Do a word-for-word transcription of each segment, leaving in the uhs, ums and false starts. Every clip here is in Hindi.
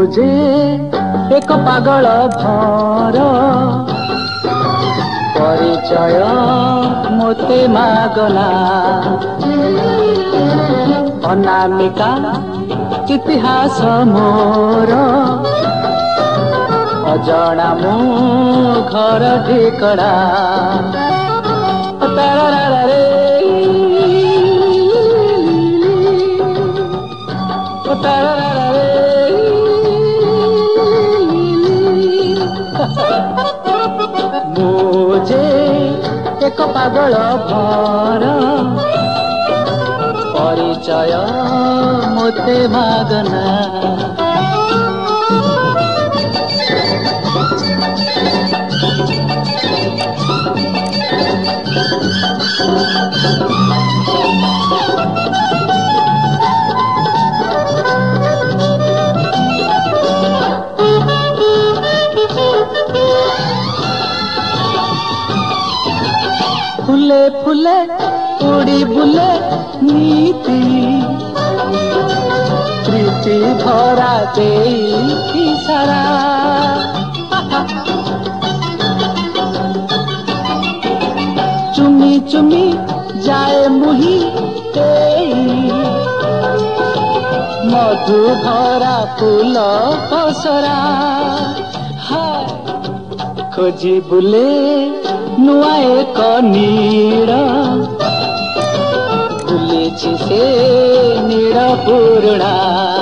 जे एक पागल भर परिचय मोते मागना अनामिका इतिहास मोर अजणा मु घर ठिकड़ा रे मुझे एक पागल भर परिचय मोते मागना फुले फुले उड़ी बुले नीति प्रीति भरा दे सारा चुमी चुमी जाए मुही मधु भरा फूल पसरा खोजी बुले नुआ एक नीड़ बुलीची से नीड़ पुरुणा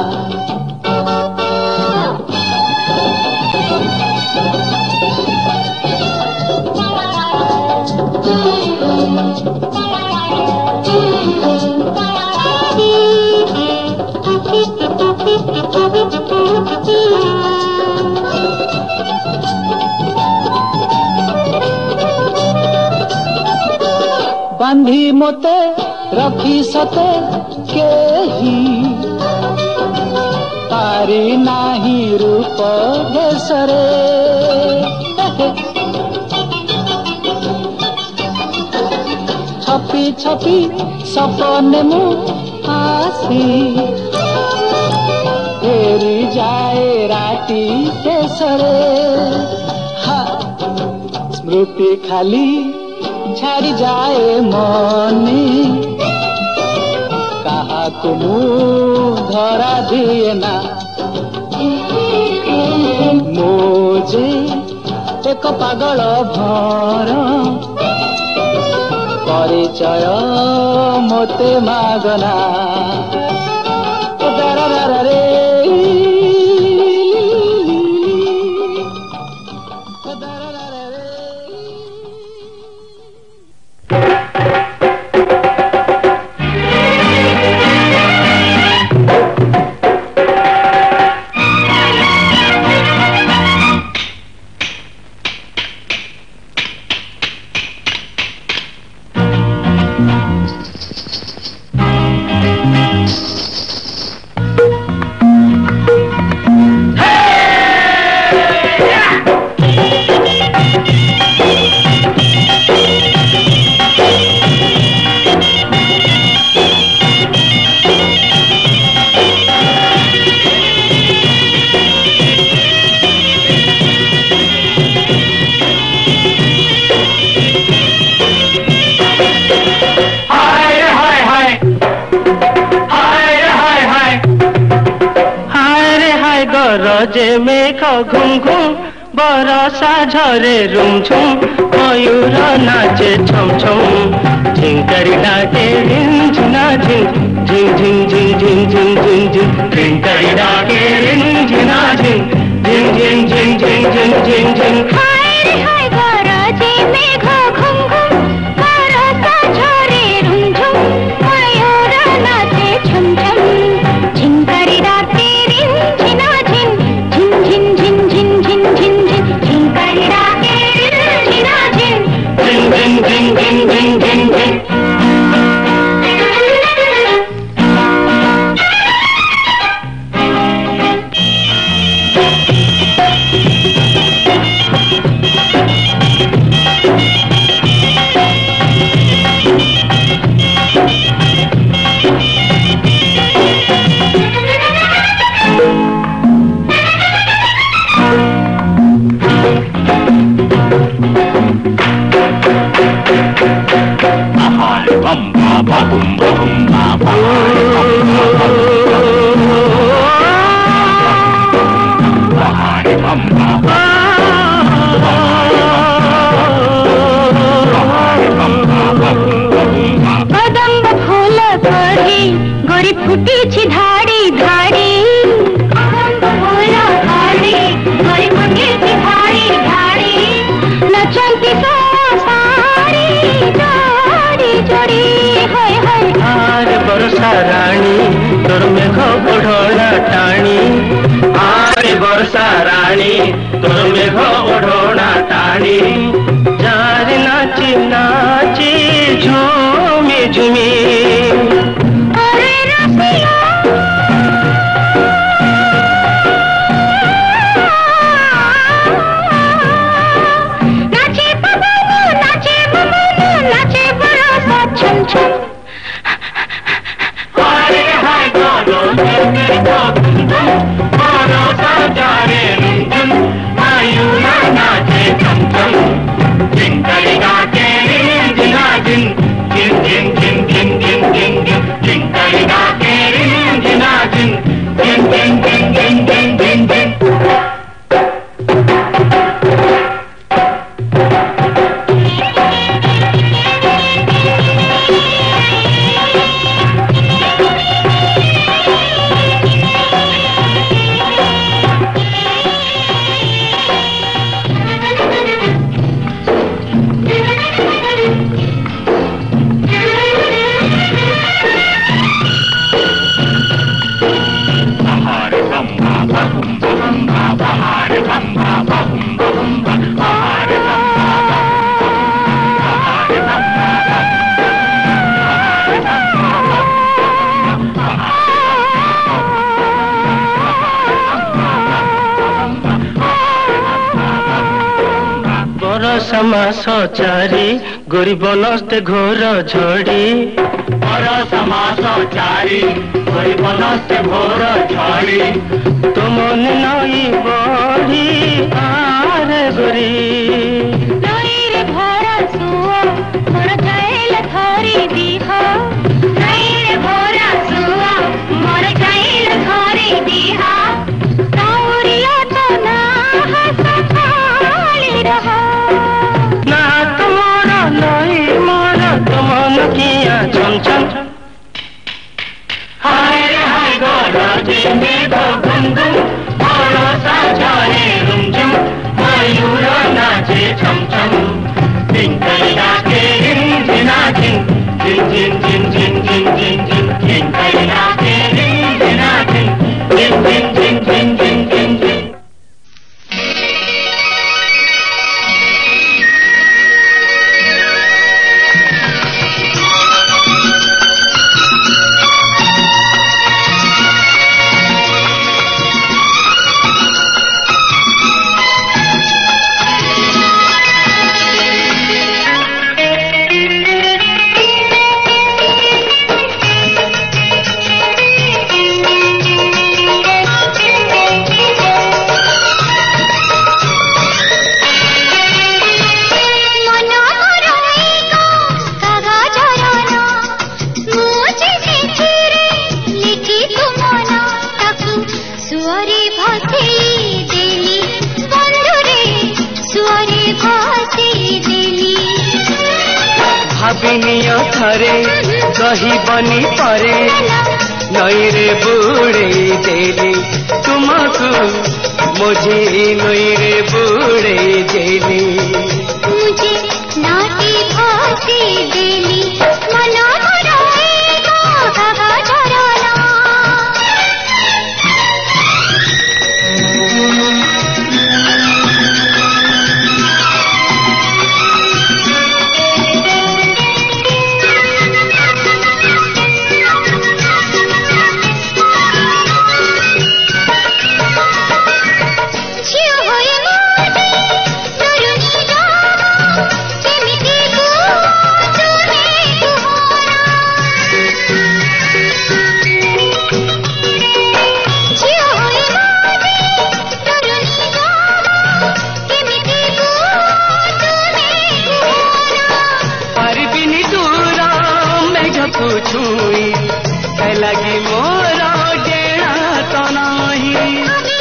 बांधी मोते रखी सते केही तारी नाही रूप देशरे छपी छपी सपने मु आसी फेरी जाए राती देशरे स्मृति खाली छाड़ी जाए मनी कहा तुमु धरा दिए ना मुझे एक पागल भर परिचय मोते मागना रे रजे मेघ घुम घुम बरसा झरे रुमझुम मयूर नाचे छम छम झिंकरी डाके रिंझिना झिंग झिंग झिंग झिंग झिंग झिंग झिंग झिंग झिंकरी डाके रिंझिना झिंग झिंग झिंग झिंग झिंग झिंग झिंग झिंग हाय रे हाय गरजे मेघ घुम घुम बरसा झरे रुमझुम मयूर नाचे छम छम झिंकरी डाके रिंझिना ding ding ding ding ding समास चारी गरीब नस्ते घोर झड़ी पर समास चारी गरीब नस्ते घोर झड़ी तुम नई बड़ी आरे गोरी नई रे भरा सुआ मोर जाइल धरी दीह नई रे भरा सुआ मोर जाइल धरी दीह काउरिया तो ना हंस खाली रहा किया छम छम हाय रे हाय गोराजी मेघ घुम घुम भरोसा झरे रुम झुम मयूर नाचे छम छम टिंकैया के झिना झिन झिन झिन झिन झिन झिन झिन झिन टिंकैया के झिना झिन झिन झिन झिन झिन झिन झिन झिन थरे कही बनी परे नई रे बुड़े देली तुमको मुझे नई रे बुड़े देली मुझे नाटी भासी देली मना रोएगा कागा जराना लगी मोरा डेरा तो नहीं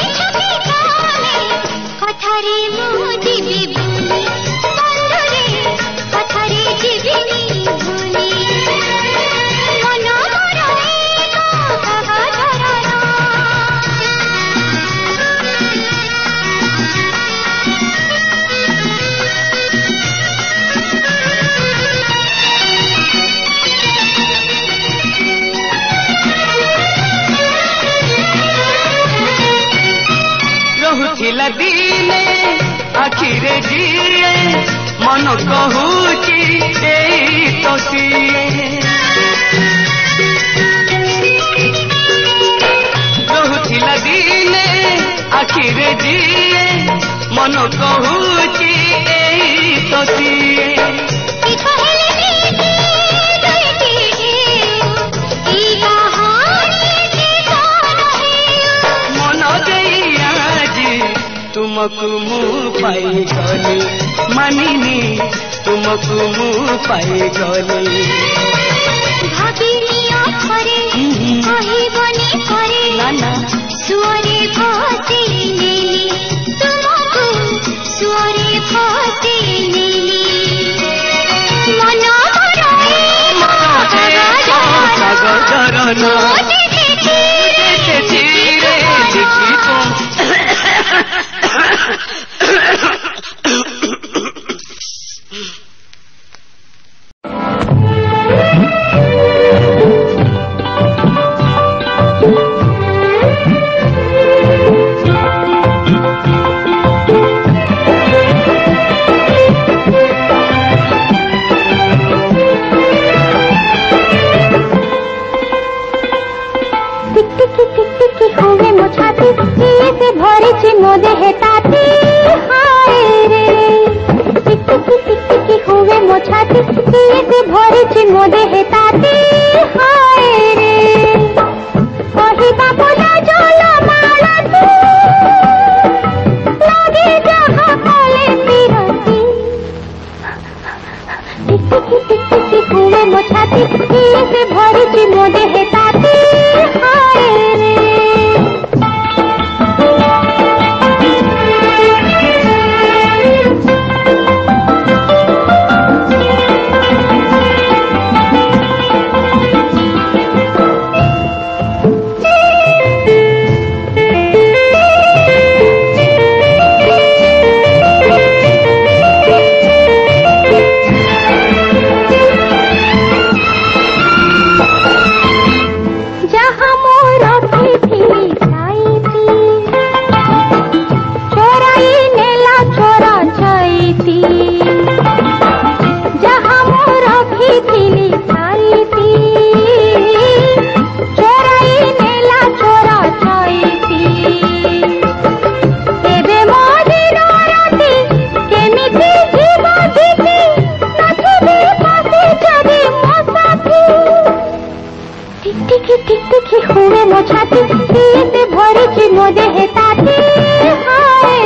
कथारे मुझे भी भूली बंधुरे कथारे जीविनी भूली मना रोएगा कागा जराना रहुथिला दिने आखिरे जिए मन कहूची एई तो सिए रहुथिला दिने आखिरे जिए मन कहूची एई तो सिए तुमको मुँह पाई गली मानिनी तुमको मुँह पाई गली भागिनिया करे कही बनी करे नाना सुअरे भासी नेली तुमको सुअरे भासी नेली मना रोएगा कागा जराना ମୋ ଦେହେ ତାତି ହାଏ ରେ ଟିକି ଟିକି ହୁଏ ମୋ ଛାତି କିଏ ସେ ଭରିଛି ମୋ ଦେହେ ତାତି ହାଏ ରେ କହିବା ବୋଲା ଜଳ ମାଳତି ଲାଗେ ଯାହା କଲେ ପିରତି ଟିକି ଟିକି ହୁଏ ମୋ ଛାତି କିଏ ସେ ଭରିଛି ମୋ ଦେହେ ତାତି ହାଏ ରେ हुए मो छाती किए से भरिछि मो देहे ताती हाय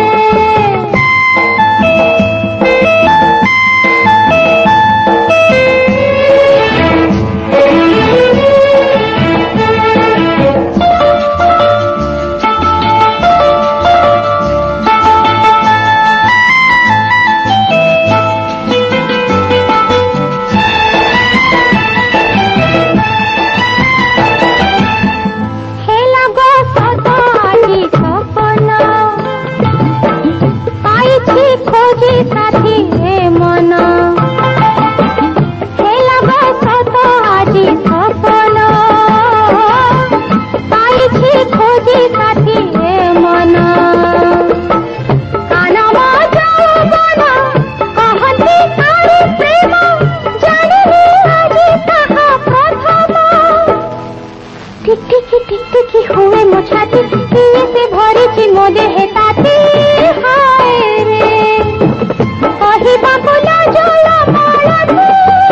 हुए मो छाती किए से भरिछि मो देहे ताती हाय रे कहिबा बोला जल माळती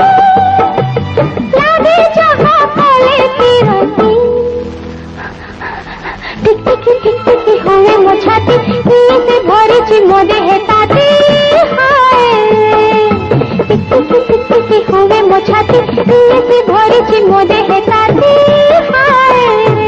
लागे जहा कले पिरती टिक टिक टिक टिक हुए मो छाती किए से भरिछि मो देहे ताती हाय रे टिक टिक टिक टिक हुए मो छाती किए से भरिछि मो देहे ताती हाय रे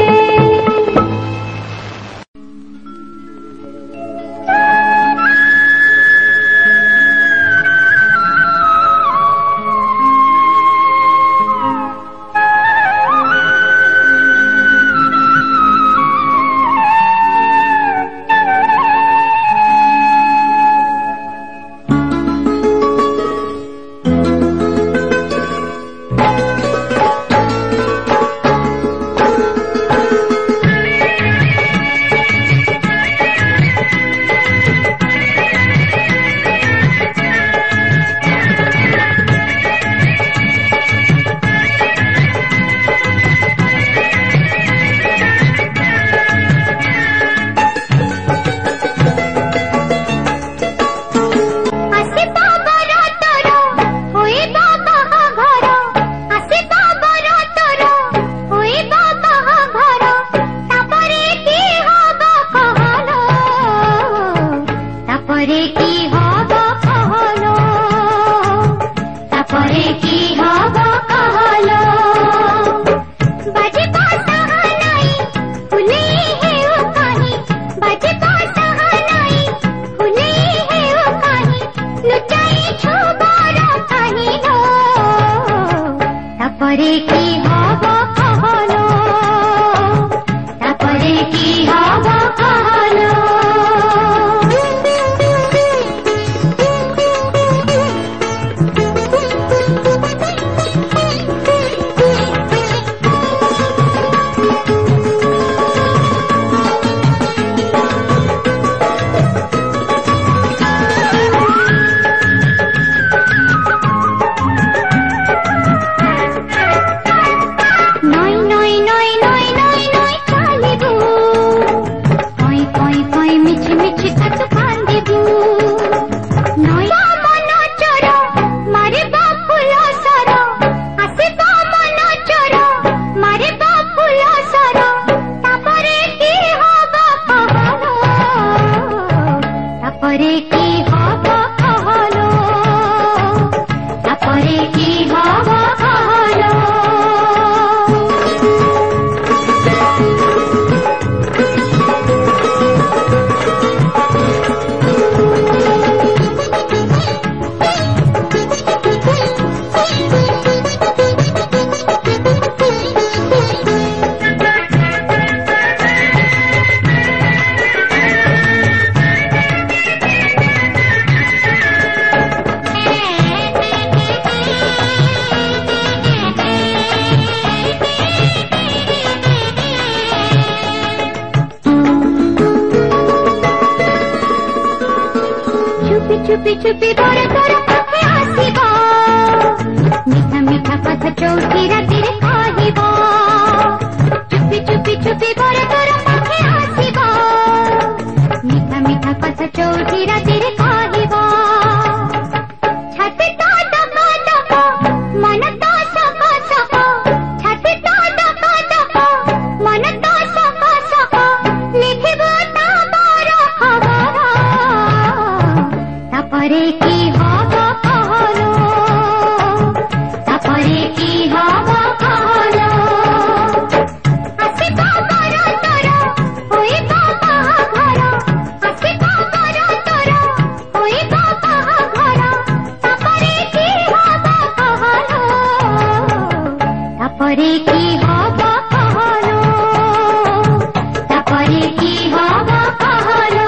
କିଛି ତ ତୋଫାନ ଦେବୁ ନୟା ମନ ଚୋର ମାରିବା ଫୁଲ ସର ଆସିବା ମନ ଚୋର ମାରିବା ଫୁଲ ସର ତାପରେ କି ହବ କହଲୋ ତାପରେ କି ହବ କହଲୋ ତାପରେ କି ହବ କହଲୋ छुपी छुपी तोरे तोरे पाखे आसीबा मीठा मीठा कथा चौथी रातिरे कहिबा छुपी छुपी छुपी तोरे तोरे पाखे आसीबा मीठा मीठा कथा चौथी रातिरे कहिबा छाती तो डका डका मन तो सका सका छाती तो डका डका मन तो सका सका लिखिबो ताबर खबर तापरे की हब कहलो तापरे की हब कहलो आसिबा बर तोर होइबा बाहाघर आसिबा बर तोर होइबा बाहाघर तापरे की हब कहलो तापरे की हब कहलो तापरे की हब कहलो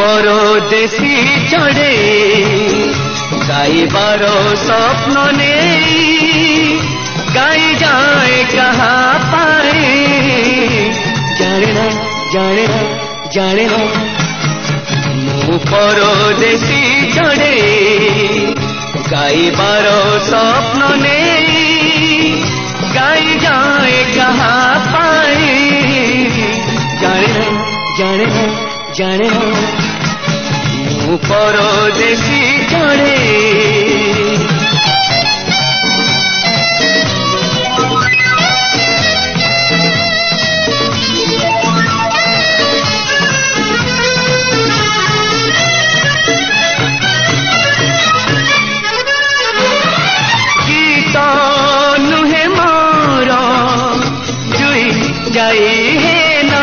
परदेसी चढ़े गाइबार स्वप्न नहीं गाई जाए कहाँ पाए जाने ना जाने ना जाने ना मु परदेसी चढ़े गाइबार स्वप्न नहीं गाई जाए कहाँ पाए जाने ना जाने ना जाने ना मु परदेसी चढ़े गीत नुहे मोर जुई जाई है ना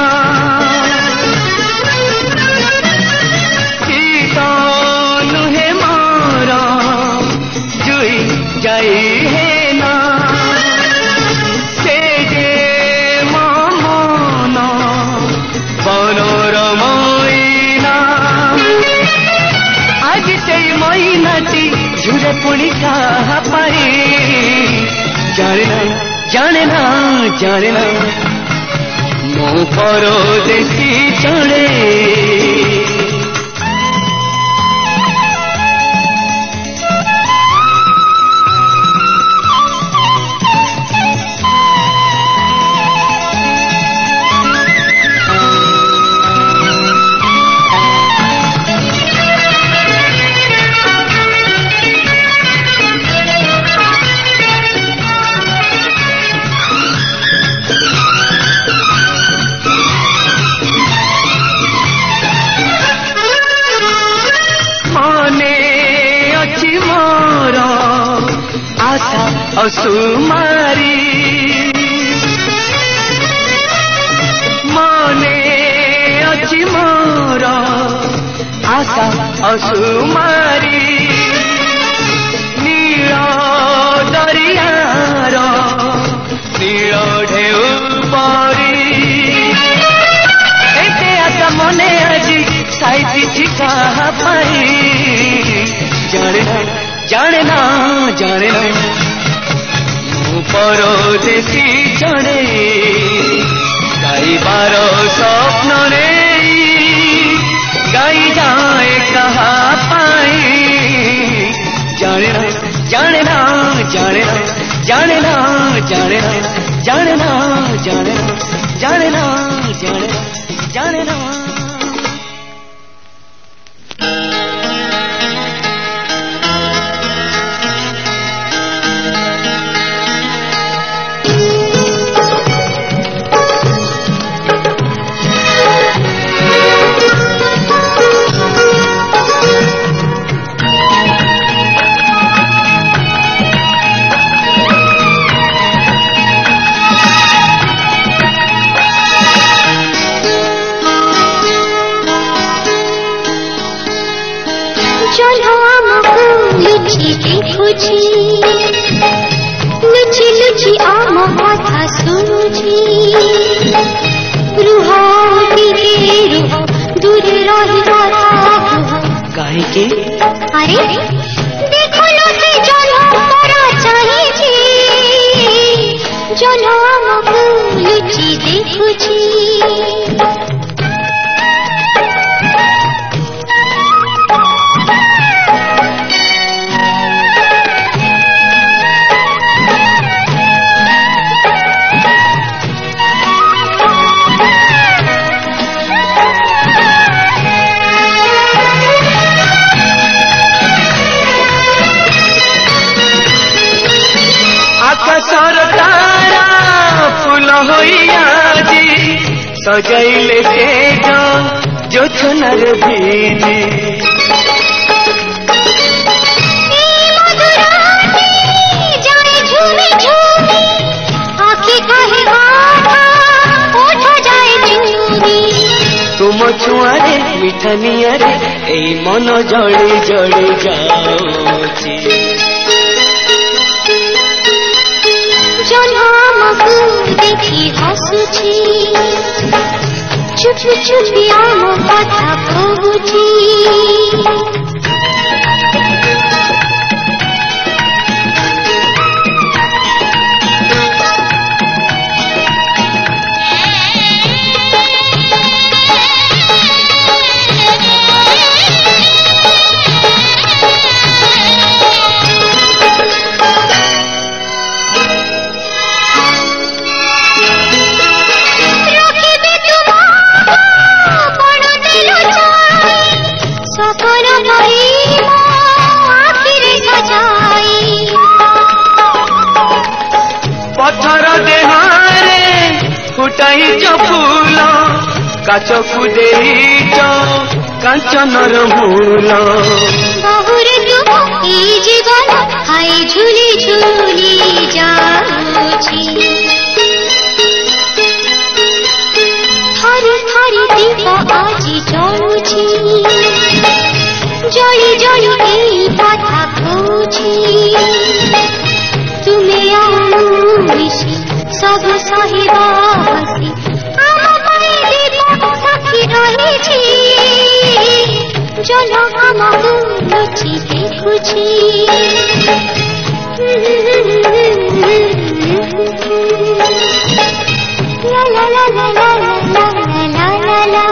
गीत नुहे मोर जुई जाई है ना से जे मन मनोरमयना आज से मैनाटी झुरे पुणी कहा पाए जाने ना जाने ना जाने ना मो परदेसी चढ़े असुमारी मने अच्छी मोर आशा असुमारी नील दरियार नील ढेउ परी एते आशा मने आज साइती ठिका पाई जाने ना जाने ना जाने ना परदेसी चढ़े गाइबार स्वप्न नहीं गाई जाए कहाँ पाए जाने ना जाने ना जाने ना जाने ना जाने ना जाने ना जाने ना जाने ना जाने ना जाने ना लुचि लुचि आम कथा शुणुछि रुह टिके रुह दूरे रही काहे के अरे देखो लुचि जन्म मरा चाहिए जन्म आमको लुचि देखुछि आकाशर तारा फूल होइयाजी सजाइले तेज जोछनार भीजी तुम छुआरे मिठानिया रे ए मन जड़ी जड़ी जाऊची जन्मको देखि हसुछि चुपी चुपी आम कथा कहुची पत्थर देहारे फुटाई फूल काचकू देच कांचनर मूल बहुरे तुम ए जीवन हाय झूली झूली जाऊची थरी थरी दीप आजी जाऊची जली जली ए कथा कहूची तुम्हें मिशी सब सहिबा हसी आम पाई दीप साखी रही चलो हम लुचि देखुची ला ला ला ला ला ला ला ला ला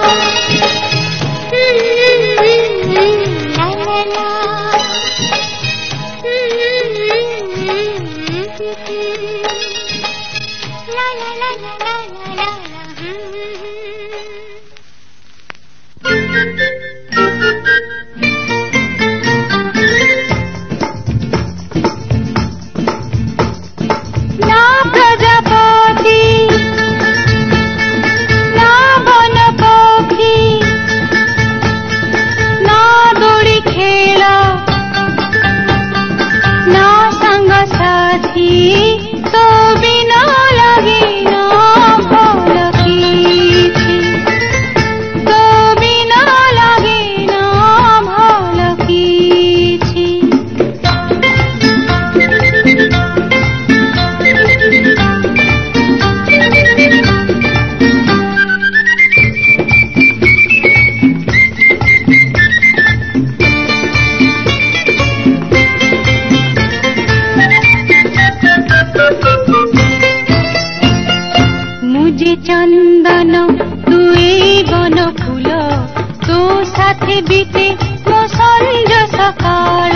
चंदन तुए बन फूल तो साथे बीते मो संज सकाळ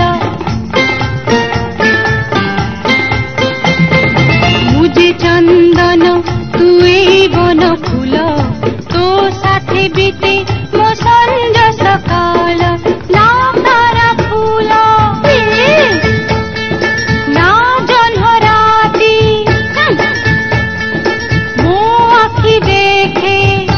मुझे चंदन तुए बन फूल तो साथे बीते मो संज सकाळ ना तारा फूल ना जन्ह राती मो आखि देखे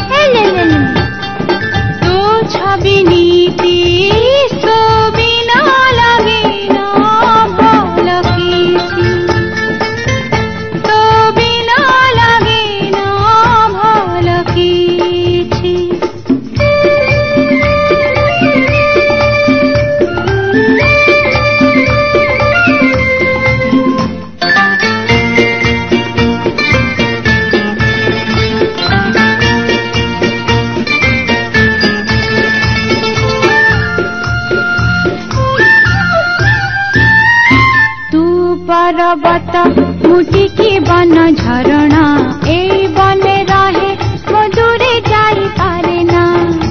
तो छवि नीति सो बिना लगे ना भल किसी तो बिना लगे ना भल किसी पर्वत मुटी की बन झरणा ए बने रहे मधुरे जाई पारे ना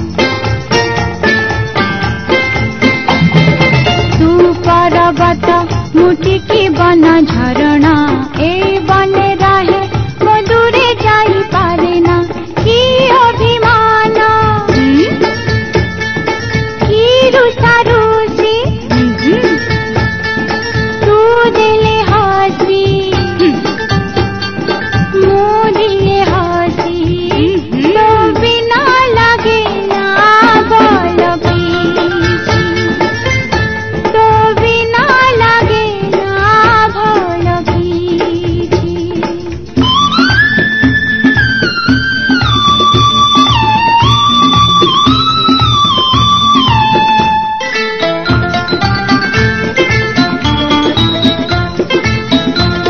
तू पर्वत मुटी की बन झरणा ए बने रहे मधुरे जाई पारे ना की अभिमान की रुसा रुसी तू दिले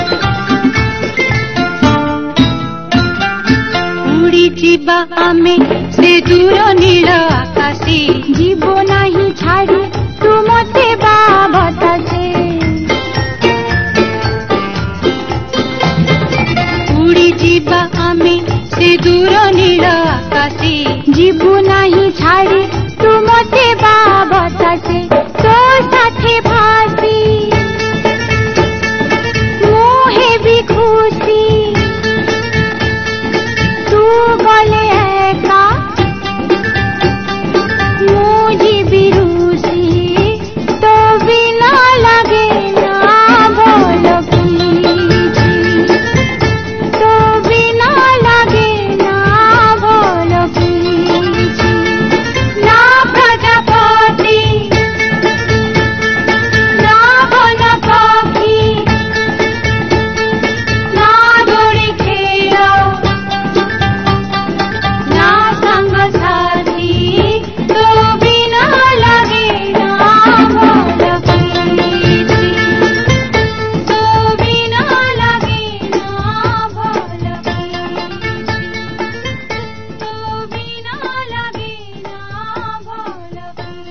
ଯିବା ଆମେ दूर नील आकाशे जीव नाही छाड़ी तू मते बा बतासे उड़ी जीवा आमे से दूर नील आकाशे जीव नाही छाड़ी तू मते बा बतासे तो साथे भासी मोहे भी खुशी तू गले एका मुझे भी रूसी तो बिना लगे ना बोलो कीची तो बिना लगे ना बोलो कीची ना प्रजापति ना वन पक्षी ना दौड़ी खेलो ना संग साथी तो बिना लगे ना बोलो कीची तो बिना लगे ना बोलो कीची तो बिना लगे ना बोलो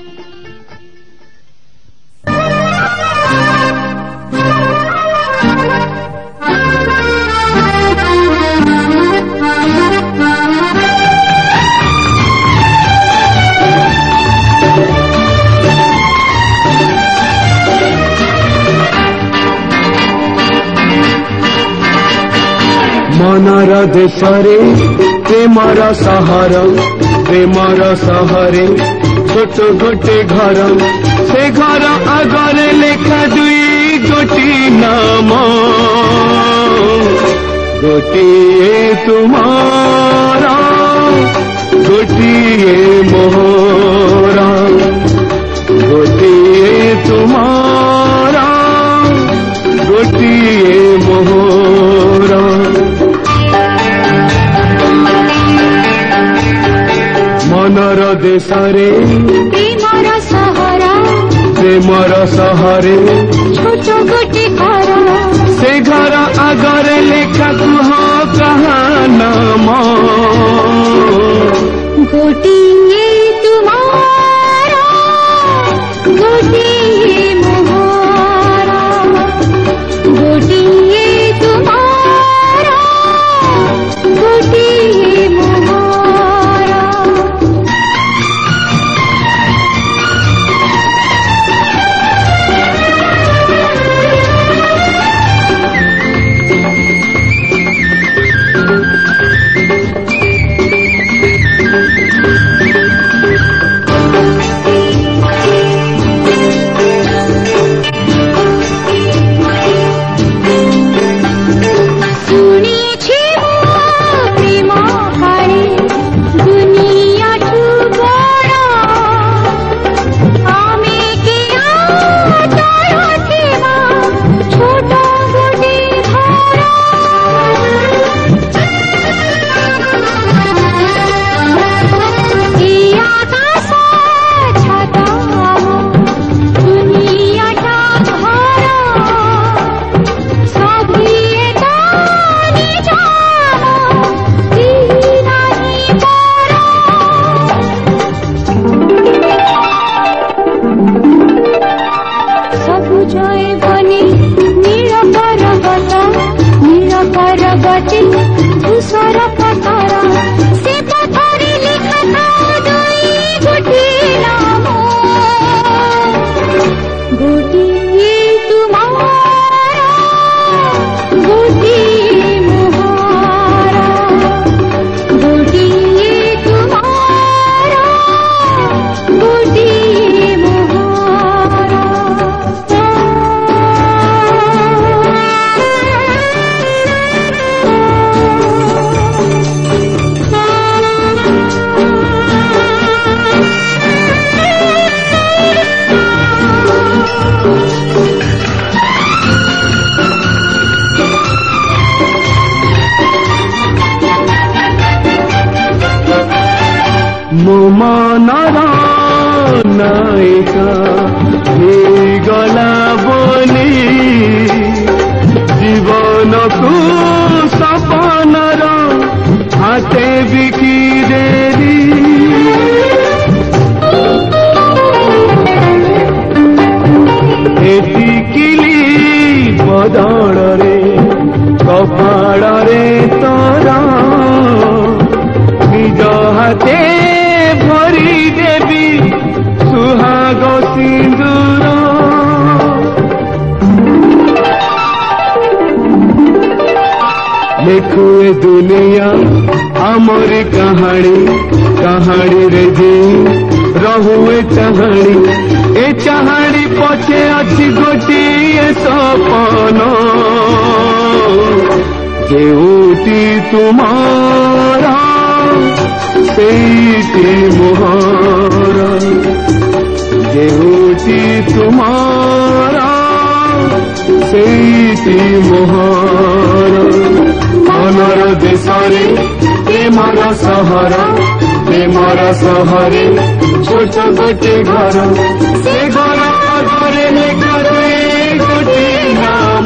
मनर देशरे प्रेमर सहर प्रेमर सहरे छोट गोटे घर से घर आगरे लेखा दुई गोटी नाम गोटिए तुम्हारा गोटिए मोहरा गोटिए तुम्हारा गोटिए मोहरा मनर देशरे प्रेमर सहर प्रेमर सहरे छोट गोटे घर से घर आगरे लेखा कुह कहा नाम गोटिए तुम्हारा गोटिए मोहरा गोटिए तुम्हारा गोटिए मोहरा শুনেছি প্রেম হারে দুনিয়া ঠু বড় আমি কে আদর সেবা ছোট গোটে ঘর এই আকাশ ছাত দুনিয়াটা ঘর সবিয়ে দানি জানো দিনানি পর সবুজয় বনে নীল পর্বত নীল পর্বতে ধূসর পথর সে পথরে লেখা দুই গোটি নাম গোটিয়ে তোমারা গোটিয়ে মোহরা গোটিয়ে তোমারা গোটিয়ে মোহরা ମୋ ମନର ନାୟିକା ହେଇଗଲା ବୋଲି ଜୀବନକୁ ସପନର ହାତେ ବିକି ଦେଲି तोरा निज हाथे भरी देवी सुहाग सिंदूर देखो ए दुनिया आमर कहानी कहानी रे जी रहुए चाहानी ए चाहानी पछे अच्छी गोटिए सपन जेउटी तुम्हारा सेठी मोहर जेउटी तुम्हारा सेठी मोहर मनर देशरे प्रेमर सहर प्रेमर सहरे छोट गोटे घर से घर घरे घरे गोटे नाम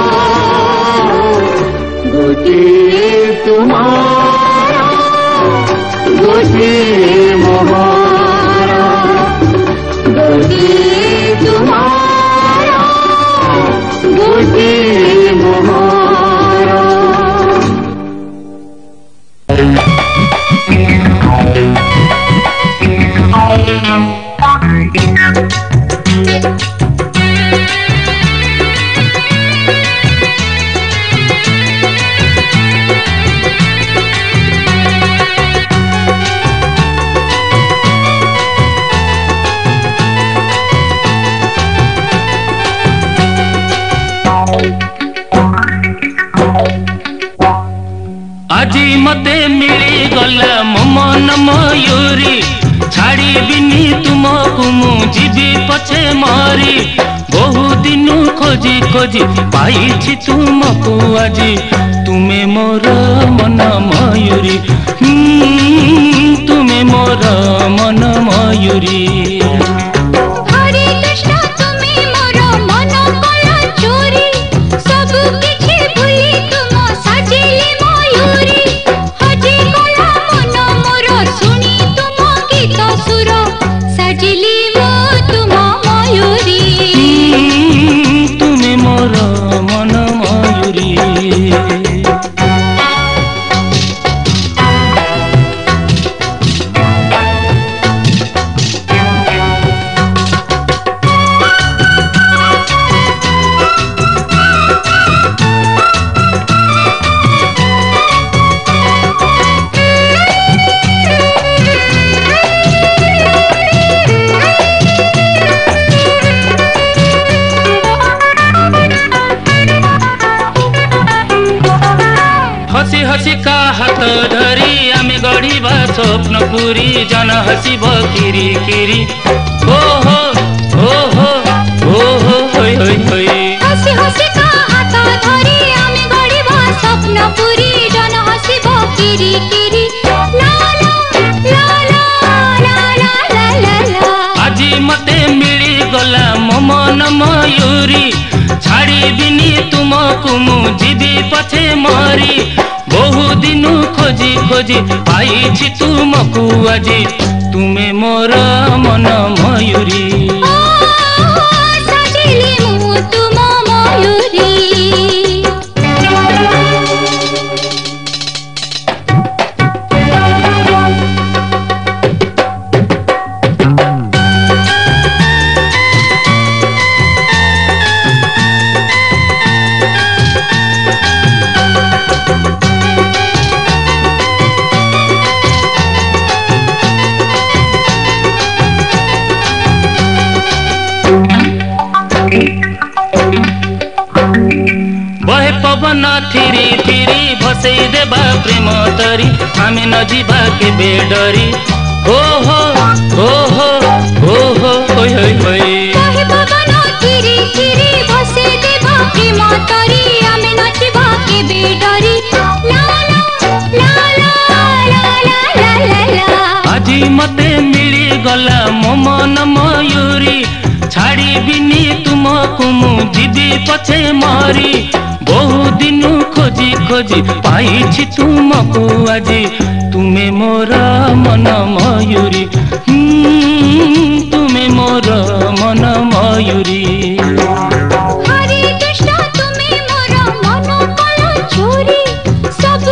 गोटे तुम्हारा गोटे मोहरा गोटे तुम्हारा गोटे मोहरा আজি मते मिली गला मो मन मयूरी छाड़ी बिनी तुमको मु जीवी पछे मारी बहु दिन खोजी खोजी पाई तुमको आज तुम्हें मोर मन मयूरी तुम्हें मोर मन मयूरी हसी हसी का हाथ धरी आमे गढ़ीबा स्वप्न पूरी जन हसीब किरी किरी हो हो हो हो हो हो होय होय होय हसी हसी का हाथ धरी आमे गढ़ीबा स्वप्न पूरी जन हसीब किरी किरी ला ला ला ला ला ला ला ला আজি मते मिली गला मो मन मयूरी छाड़ी बिनी तुमको मु जीवी पछे मारी बहु दिन खोजी खोजी पाई तुमको आज तुम्हें मोर मन मयूरी सजिली मु तुम मयूरी बहे पवन थिरी थिरी भसई देबा प्रेम तरी आमे न जीवा के बेडरी हो हो हो हो हो हो होय होय होय बहे पवन थिरी थिरी भसई देबा प्रेम तरी आमे न जीवा के बेडरी ला ला ला ला ला ला ला ला আজি मते मिली गला मो मन मयूरी छाड़ी बिनी तुमको मु जीवी पछे मारी बहु दिन खोजी खोजी पाई तुमको आज तुम्हें मोर मन मयूरी तुम्हें मोर मन मयूरी हरे कृष्ण तुम्हें मोर मन कल चोरी सब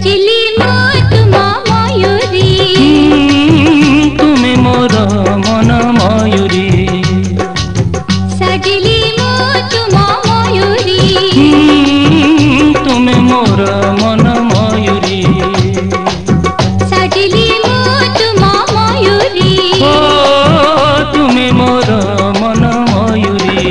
सजिली मो तुम मयूरी तुमे मोर मन मयूरी सजिली मो तुम मयूरी तुमे मोर मन मयूरी सजिली मो तुम मयूरी ओ तुमे मोर मन मयूरी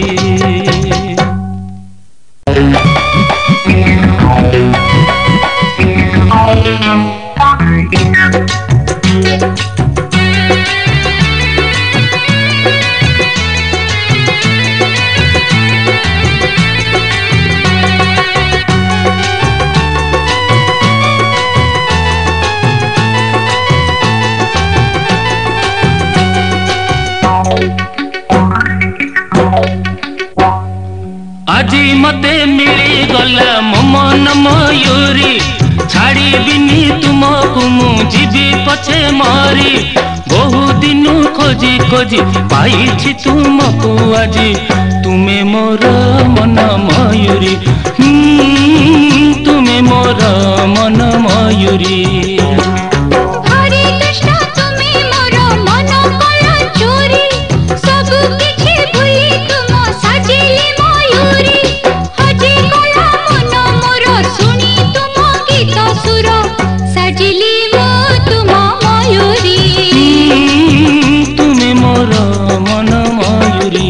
আজি मते मिली गला मो मन मयूरी छाड़ीबिनी तुमको मु जीवी पछे मरी बहु दिन खोजी खोजी पाई तुमको आज तुमे मोर मन मयूरी तुमे मोर मन मयूरी हरे कृष्ण तुमे मोर मन कला चोरी सब किछि भूली तुम सजिली मयूरी हजे कला मन मोर सुनी तुम गीत सुर सजिली मो तुम मयूरी तुमे मोर मन मयूरी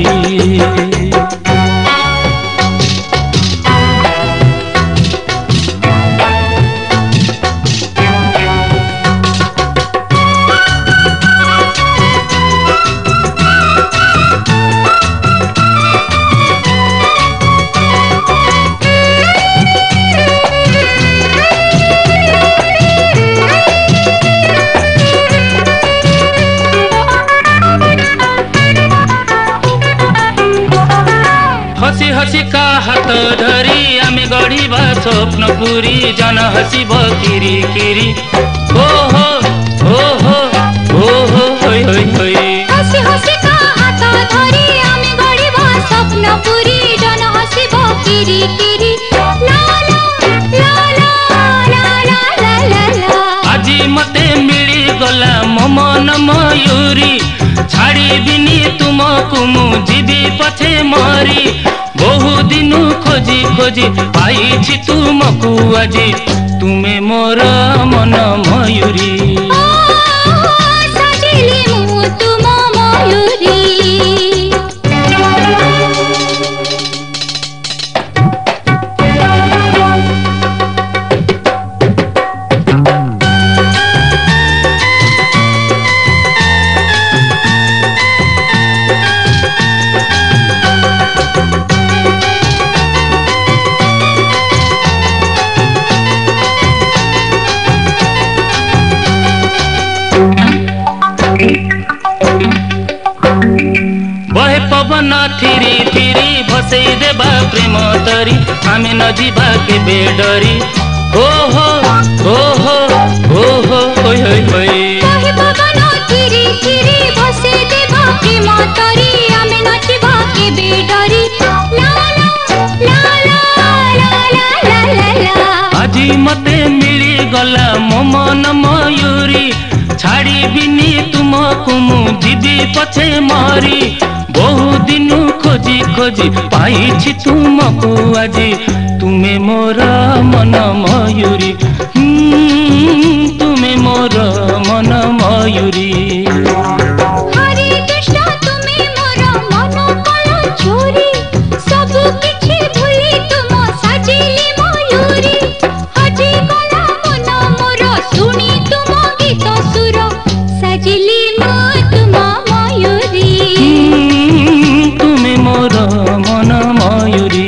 हसी हसी का हाथ धरी आमे गढ़ीबा स्वप्न पूरी जन हसीब किरी किरी हो हो हो हो हो हो होय होय होय हसी हसी का हाथ धरी आमे गढ़ीबा स्वप्न पूरी जन हसीब किरी किरी ला ला ला ला ला ला ला ला আজি मते मिली गला मो मन मयूरी छाड़ीबिनी तुमको मु जीवी पछे मरी बहु दिन खोजी खोजी पाई तुमको आज तुमे मोर मन मयूरी सजिली मो तुम मयूरी बहे पवन थिरी थिरी भसई देबा प्रेम तरी आमे न जीवा के बेडरी हो हो हो हो हो हो होय होय होय बहे पवन थिरी थिरी भसे देबा प्रेम तरी आमे नचिबा के बेडरी ला ला ला ला ला ला ला আজি मते मिली गला मो मन मयूरी छाड़ीबिनी तुमको मु जीवी पछे मरी बहु दिन खोजी खोजी पाई तुमको आज तुमे मोर मन मयूरी तुमे मोर मन मयूरी हरे कृष्ण तुमे मोर मन कला चोरी सब किछि भूली तुम सजिली मयूरी हजे कला मन मोर सुनी तुम गीत सुर सजिली मो तुम मयूरी तुमे मोर मन मयूरी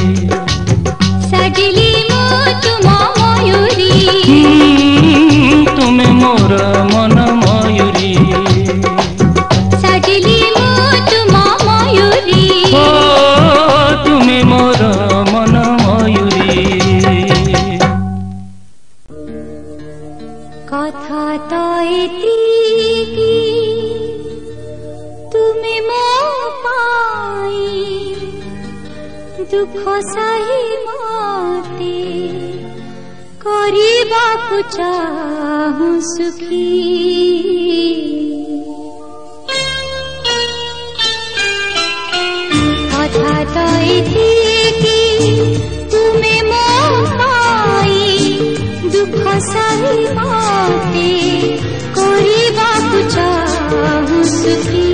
सजिली मो तुम मयूरी तुमे मोर मन मयूरी सजिली मो तुम मयूरी ओ तुमे मोर मन मयूरी कथा तो एतिकी तुमे मो पाई दुख सही मते କରିବାକୁ ଚାହୁଁ ସୁଖୀ କଥା ତ ଏତିକି ତୁମେ ମୋ ପାଇଁ ଦୁଃଖ ସହି ମତେ କରିବାକୁ ଚାହୁଁ ସୁଖୀ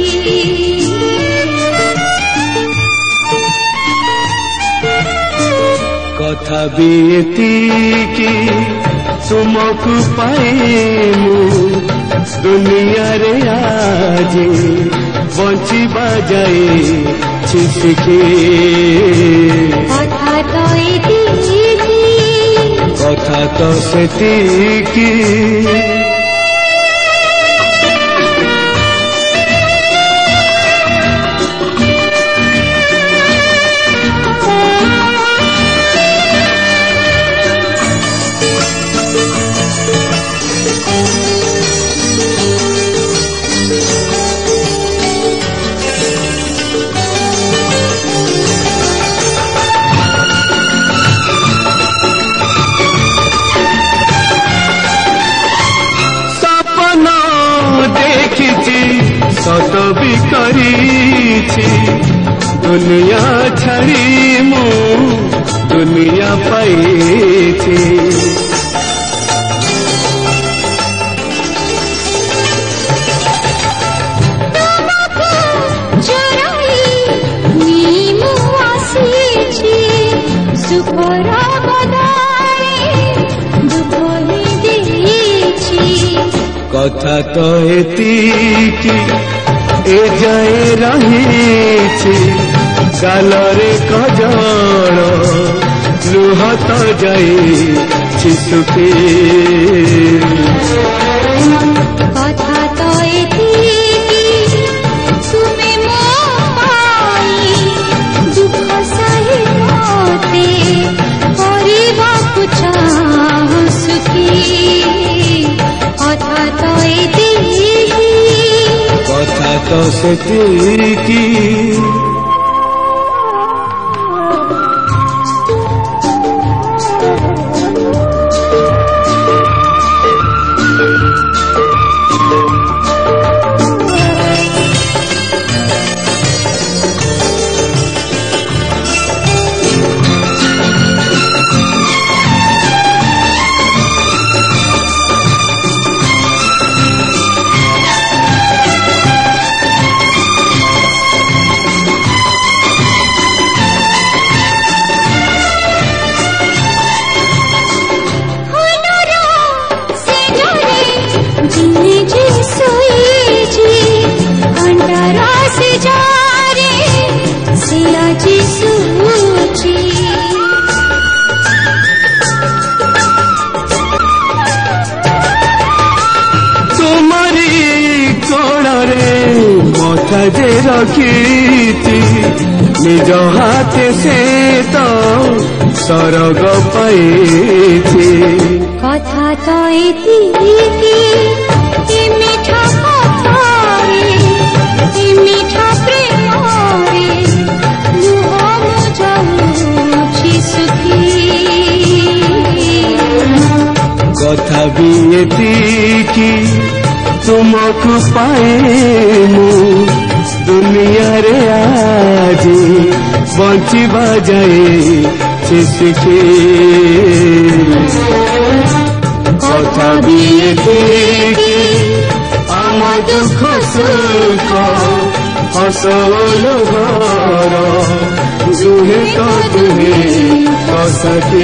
କଥା ବି ଏତିକି ତୁମକୁ ପାଏ ମୁଁ ଦୁନିଆରେ ଆଜି ବଞ୍ଚିବା ଯାଇଛି ଶିଖି କଥା ତ ଏତିକି କଥା ତ ସେତିକି सत भी करीछि दुनिया छाड़ी मु दुनिया पाइछि କଥା ତ ଏତିକି ଏ ଯାଏ ରହିଛି ଗାଲରେ କଜଳ ଲୁହ ତ ଯାଇଛି ସୁଖୀ କଥା ତ ଏତିକି ତୁମେ ମୋ ପାଇଁ ଦୁଃଖ ସହି ମତେ କରିବାକୁ ଚାହୁଁ ସୁଖୀ କଥା ତ ଏତିକି କଥା ତ ସେତିକି जे रखीति निज हाथे से तो सरग पाइछि কথা তো এতিকি এ মিঠা কথারে এ মিঠা প্রেমরে লুহ মো যাଉଛି সুখী কথা भी एतिकी तुमको पाए मु दुनिया रे आजी बंचिबा जाए शिखी কথা भी एतिकी आम दुख सुख हसल घर दुहे तो दुहे तो सके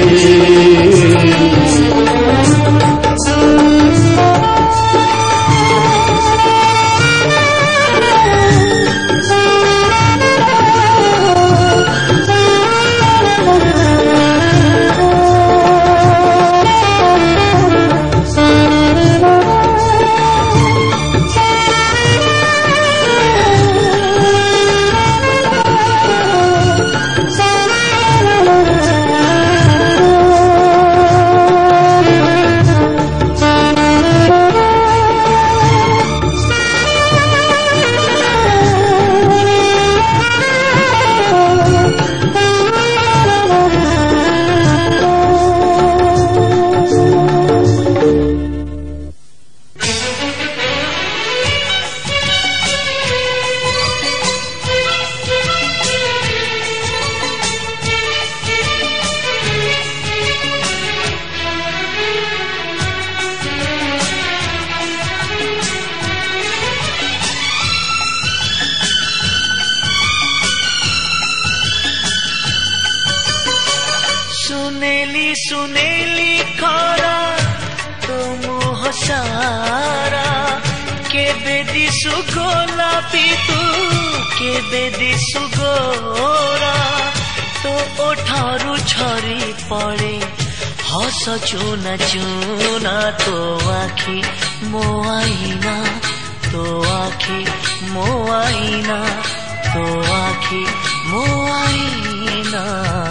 ସାରା କେବେ ଦିଶୁ ଗୋଲାପି ତୁ କେବେ ଦିଶୁ ଗୋରା ତୋ ଓଠରୁ ଝରି ପଡ଼େ ହସ ଚୁନା ଚୁନା ତୋ ଆଖି ମୋ ଆଇନା ତୋ ଆଖି ମୋ ଆଇନା ତୋ ଆଖି ମୋ ଆଇନା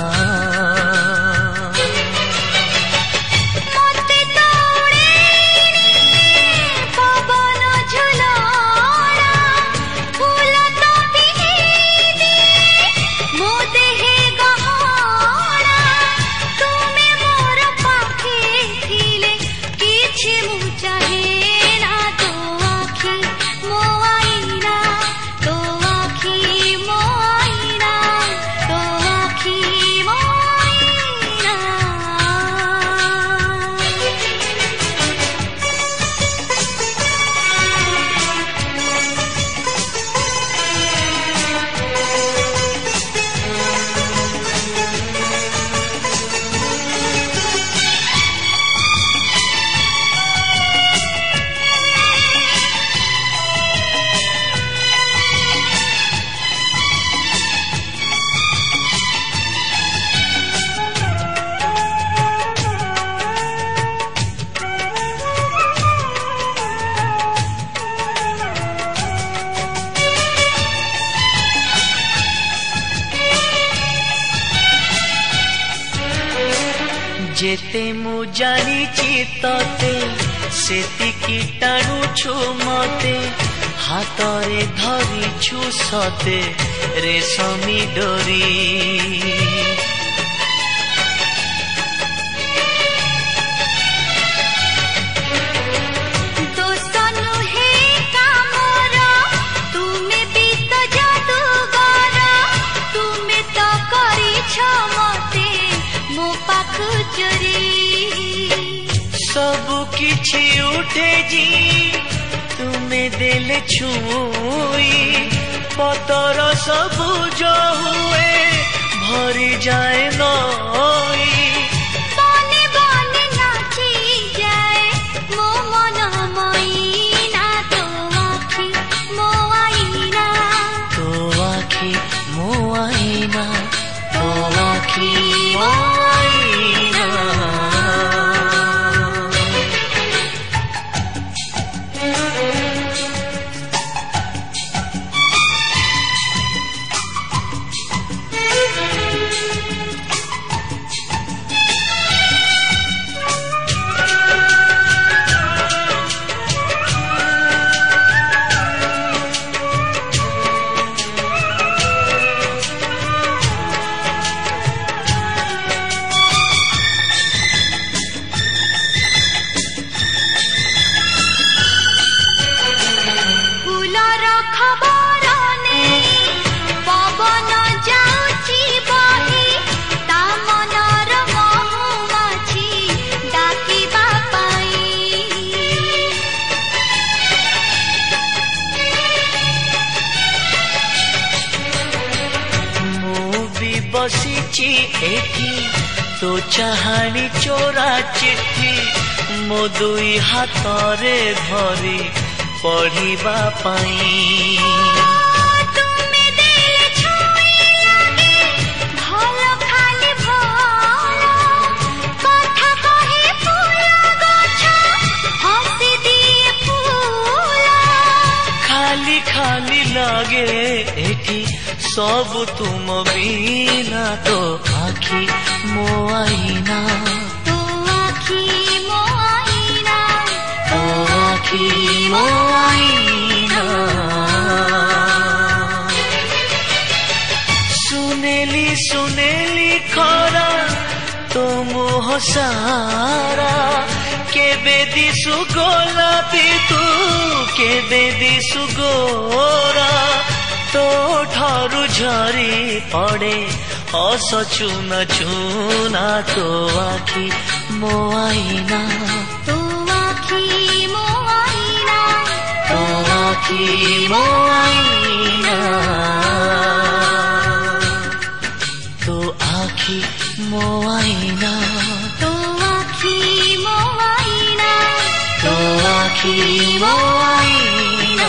जेते मु जानिची तते सेतिकी टाणुछु मते हातरे धरिछु सते रेशमी डोरी सबु किछि उठे जी तुम्हें देले छुई पतर सबु जो हुए भरी जाए नई बने बने नाची जाए मो मन मैना तो आखी मो आईना तो आखी मो आईना तो आखी मो आईना बसीची एठी तो चाहानी चोरा चिट्ठी मो दुई हातरे धरी पढ़िबा पाई तुमे देले छुई लागे भल खाली भल कथा कहे फूल गछ हसी दिए फूल खाली खाली लागे एठी सब तुम बिना तो आखी मो आईना तो आखी मो आईना तो आखी मो आईना सुनेली सुनेली खरा तो मोह सारा केबे दिसु गोलापी तू केबे दिसु गोरा तो ठारू झरी पड़े हस चुना चुना तो आखी मो आईना तो आखी मो आईना तो आखी मो आईना तो आखी मो आईना तो आखी मो आईना तो आखी मो आईना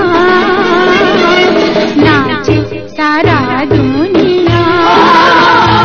सारा दुनिया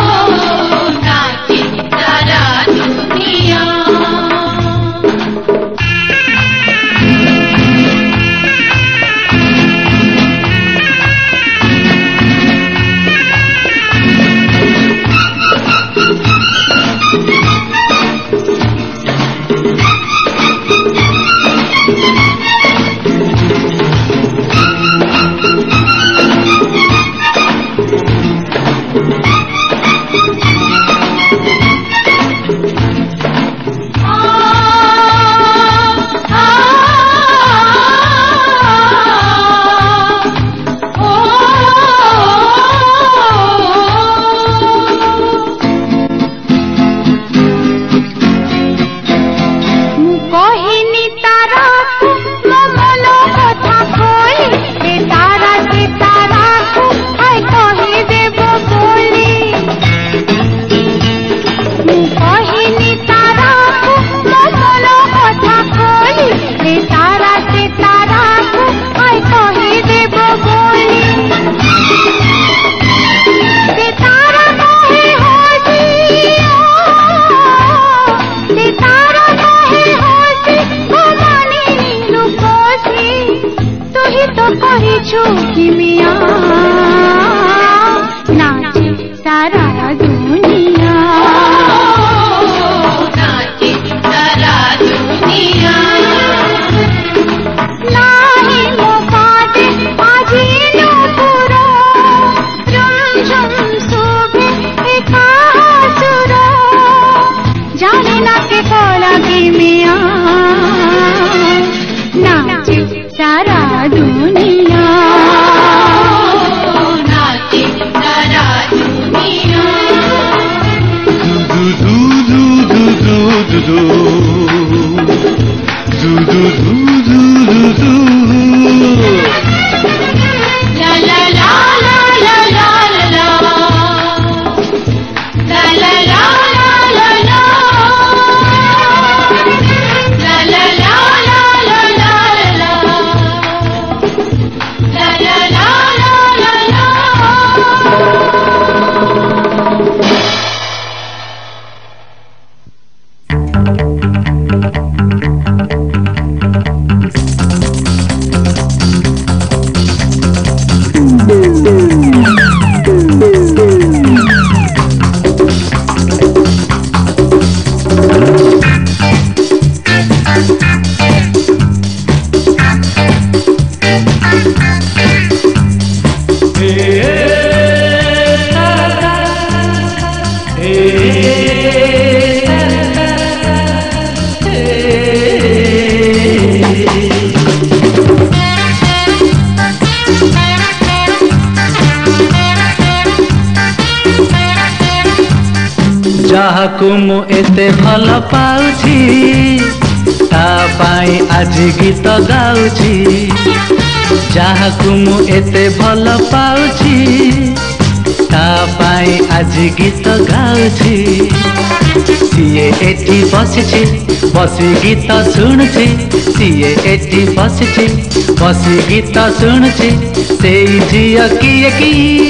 ଯାହାକୁ ମୁଁ ଏତେ ଭଲ ପାଉଛି ତା ପାଇଁ ଆଜି ଗୀତ ଗାଉଛି। ଯାହାକୁ ମୁଁ ଏତେ ଭଲ ପାଉଛି ତା ପାଇଁ ଆଜି ଗୀତ ଗାଉଛି। ସିଏ ଏଠି ବସିଛି ବସି ଗୀତ ଶୁଣୁଛି। ସିଏ ଏଠି ବସିଛି ବସି ଗୀତ ଶୁଣୁଛି। ସେଇ ଝିଅ କିଏ କି?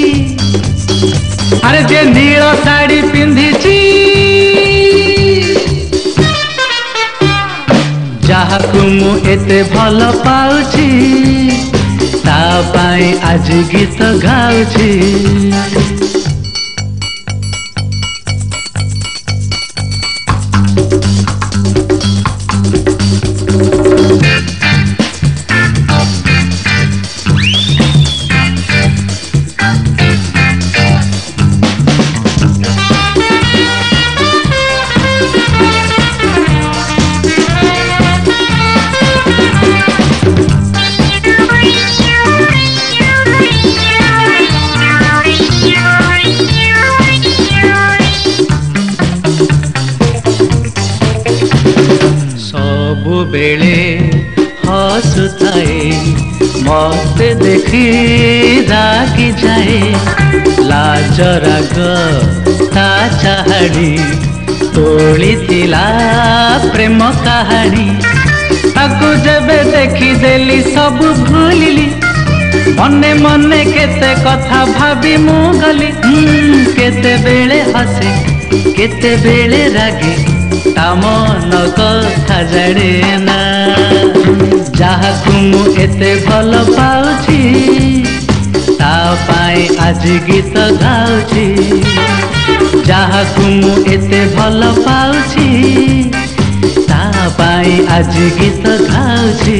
ଆରେ ଯେ ନୀଳ ଶାଢ଼ୀ ପିନ୍ଧିଛି। ଯାହାକୁ ମୁଁ ଏତେ ଭଲ ପାଉଛି ତା ପାଇଁ ଆଜି ଗୀତ ଗାଉଛି। बेले हसुताए मते देखी रागी जाए। लाज राग ता चाहाड़ी तोली तिला प्रेम कहानी। ताकू जबे देखी देली सब भूलिली। मने मने केते कथा भाभी मु गली। केते बेले हसे केते बेले रागे ता मन कथा जाने ना। ଯାହାକୁ ମୁଁ ଏତେ ଭଲ ପାଉଛି ତା ପାଇଁ ଆଜି ଗୀତ ଗାଉଛି। ଯାହାକୁ ମୁଁ ଏତେ ଭଲ ପାଉଛି ତା ପାଇଁ ଆଜି ଗୀତ ଗାଉଛି।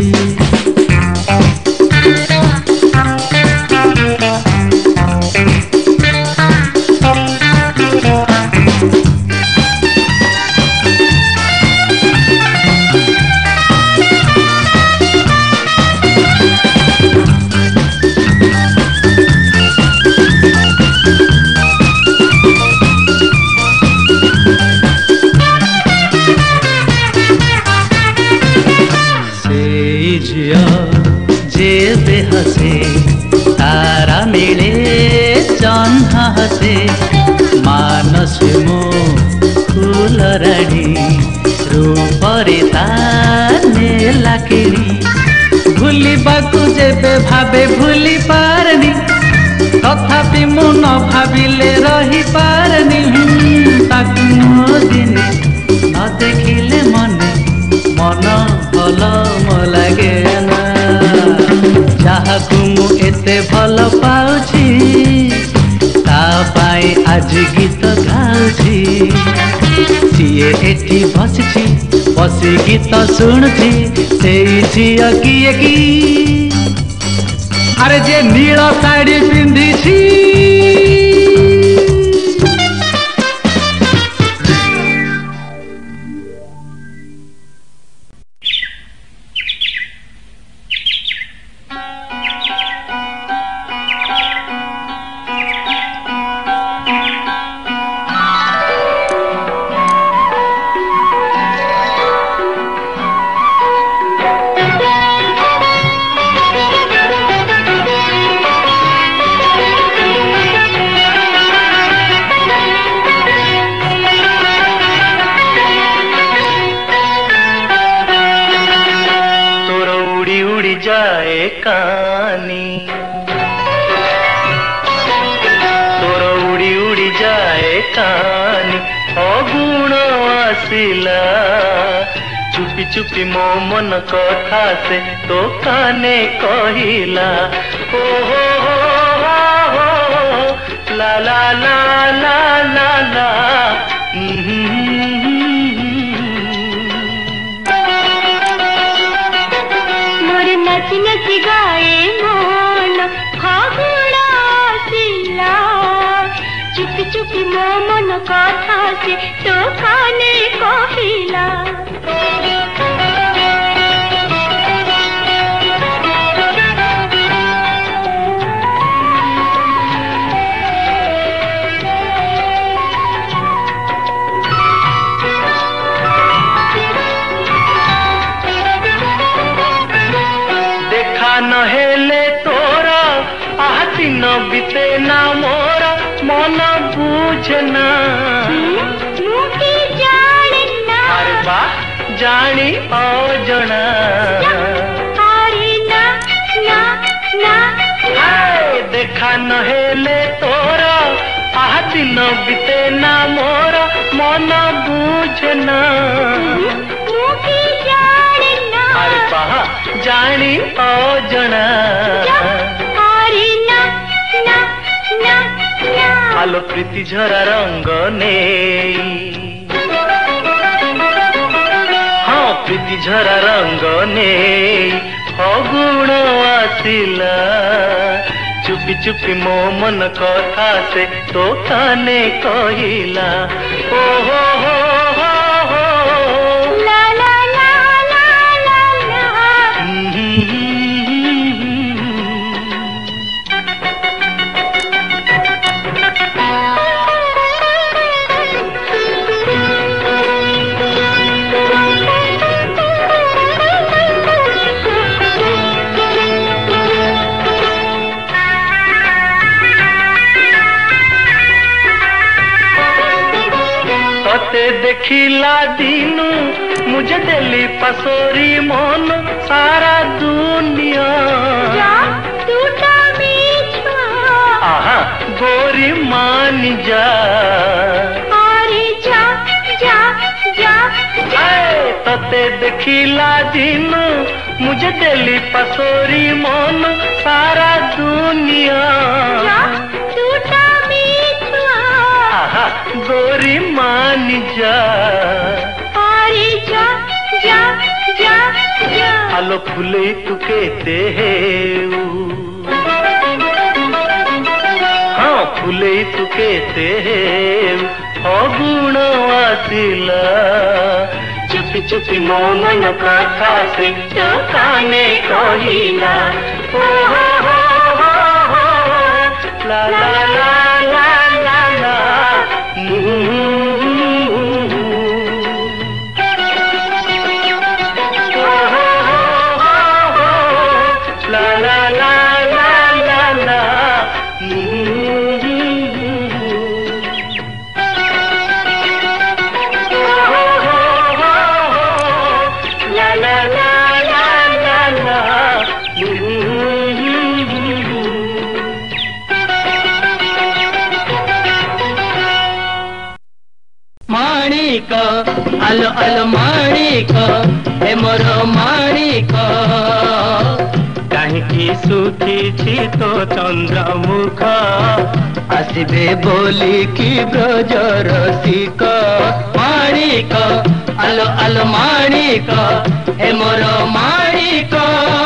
जेबे हसे तारा मिले जह्न हसे। मानस मो फूल राणी रूपरे ताने लाकिनी। भूलिबाकू जेबे भाबे भूली पारनी। तथापि मु न भाबिले रही पारनी। ताकू मो दिने न देखिले मने मन भल म लागे ना। ଯାହାକୁ ମୁଁ ଏତେ ଭଲ ପାଉଛି ତା ପାଇଁ ଆଜି ଗୀତ ଗାଉଛି। ସିଏ ଏଠି ବସିଛି ବସି ଗୀତ ଶୁଣୁଛି। ସେଇ ଝିଅ କିଏ କି? ଆରେ ଯେ ନୀଳ ଶାଢ଼ୀ ପିନ୍ଧିଛି। कानी तोर उड़ी उड़ी जाए कानी अगुण आसिला चुपी चुपी मो मन कथा से तो काने कहिला ओ हो हो हो ला ला ला ला ला ला मोर नाची नाची गाए मन फागुण आसिला चुपी चुपी मो मन कथा से तो काने कहिला नहेले तोरा आह दिन बीते ना मोरा मन बुझना अरे बा जानी अजना देखा नहेले तोरा आह दिन बीते ना मोरा मन बुझना अरे बा जानी अजना आलो प्रीति झरा रंग ने हाँ प्रीति झरा रंग ने अगुण आसिला चुपी चुपी मो मन कथा से तो काने कहिला ओ हो हो हो हो ला ला ला ला ला ला देखिला दिनू मुझे दिल्ली पसोरी मन सारा दुनिया आहा गोरी मान जा जा जा जा तते देखिला दिनू मुझे दिल्ली पसोरी मन सारा दुनिया आहा गोरी मान जा अरे जा जा जा जा आलो फुले तू कहते हैं हाँ फुले तू कहते हैं अगुण आसिला चुपी चुपी मो मन कथा से तो काने कहिला ओ हो हो हो हो ला ला ला ला ला ला माणिक आलो आलो माणिक हे मोर माणिक काहींकी सुखी तो चंद्रमुख आसबे बोली की ब्रज रसिक माणिक आलो आलो माणिक हे मोर माणिक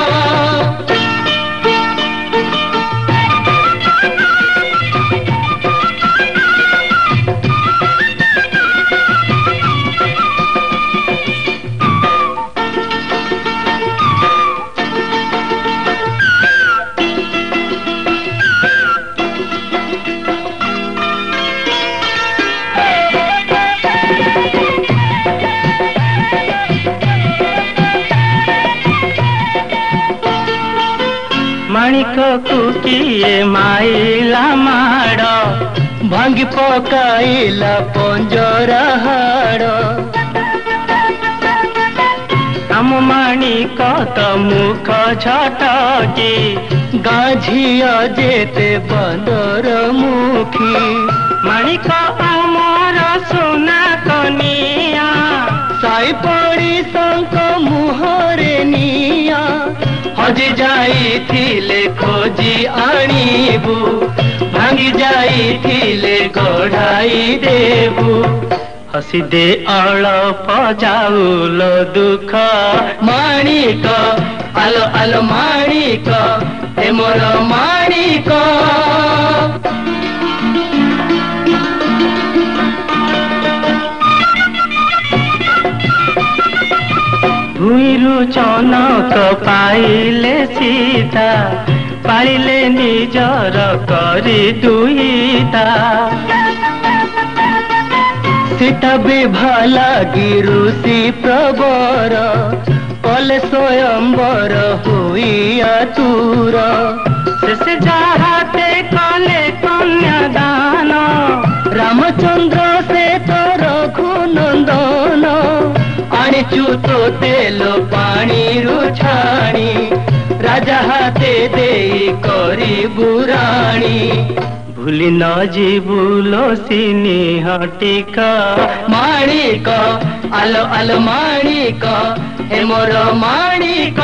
माणिक कुकिए माइला माड़ भांगी पकाइला पंजरा हाड़ आम माणिक तो मुख झटकी गाझिया जेते बंदर मुखी माणिक अमर सुना कनिया साई पड़ी संक मुहरे निया हजि जाइथिले खोजी आनिबु भांगी जाइथिले गढ़ाई देबु हसी दे अळप जाउल दुख माणिक आलो आलो माणिक हे मोर माणिक भुइरु चनक पाइले सीता पाइले निजर करी दुईता सीता भी भला गिरुषि प्रवर कले स्वयंवर हुआ तुर से जाहाते कले कन्यादान रामचंद्र से तो रघुनंदन आनिचु तो तेल पानी रुछाणी राजा हाथे देई करी बुराणी भूली न जीवुलो सिनी हटिका माणिक आलो आलो माणिक हे मोर माणिक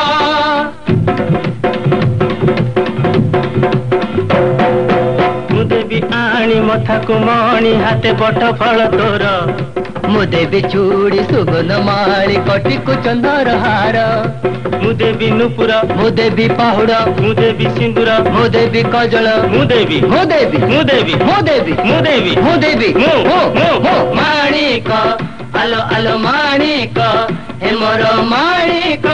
मुदेवी आणी मथा को मणि हाथे बट फल तोर मुदेवी चूड़ी सुगन माली कटी को चंदर हार मुदेवी नुपुर मुदेवी पाहुड़ मुदेवी सिंदूर मुदेवी कजल मुदेवी मुदेवी मुदेवी मुदेवी मुदेवी मुदेवी मु मु मु माणिक आलो आलो माणिक हे मोर माणिक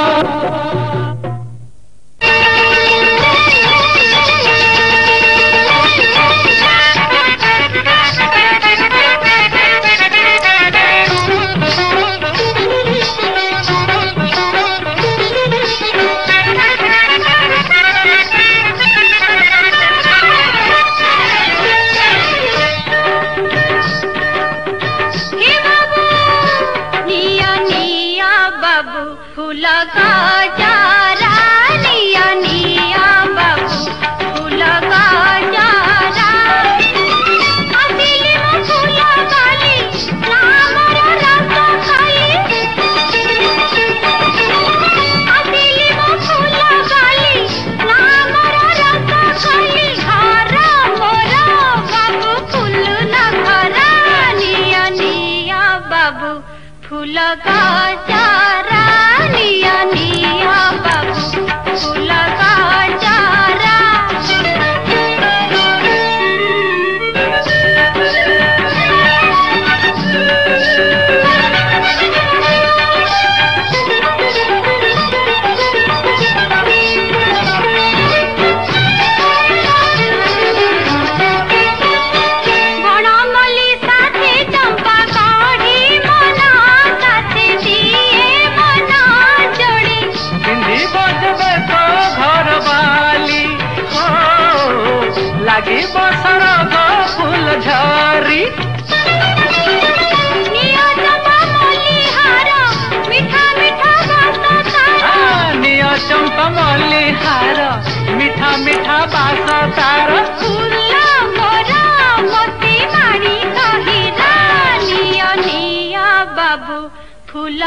मीठा मीठा बास तार फूला मोरा मोती माणी कहिरा निया निया बाबू फूल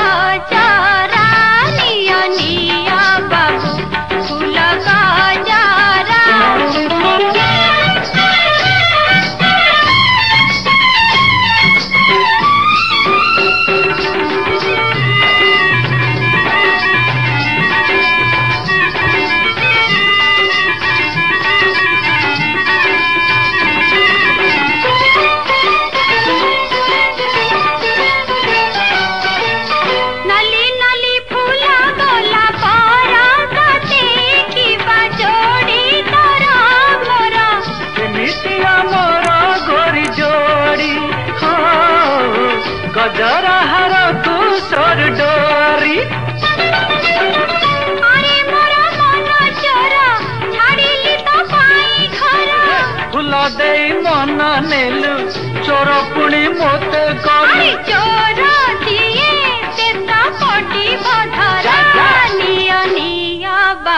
गजरा निया निया बाबू फूल गजरा गजरा हर कुसर डोरी अरे मोरा मन चोरा छाड़िली तो पाई घरा फूल दे मन नेलु चोर पुणी मत अरे चोर दिए ते तो पटी बद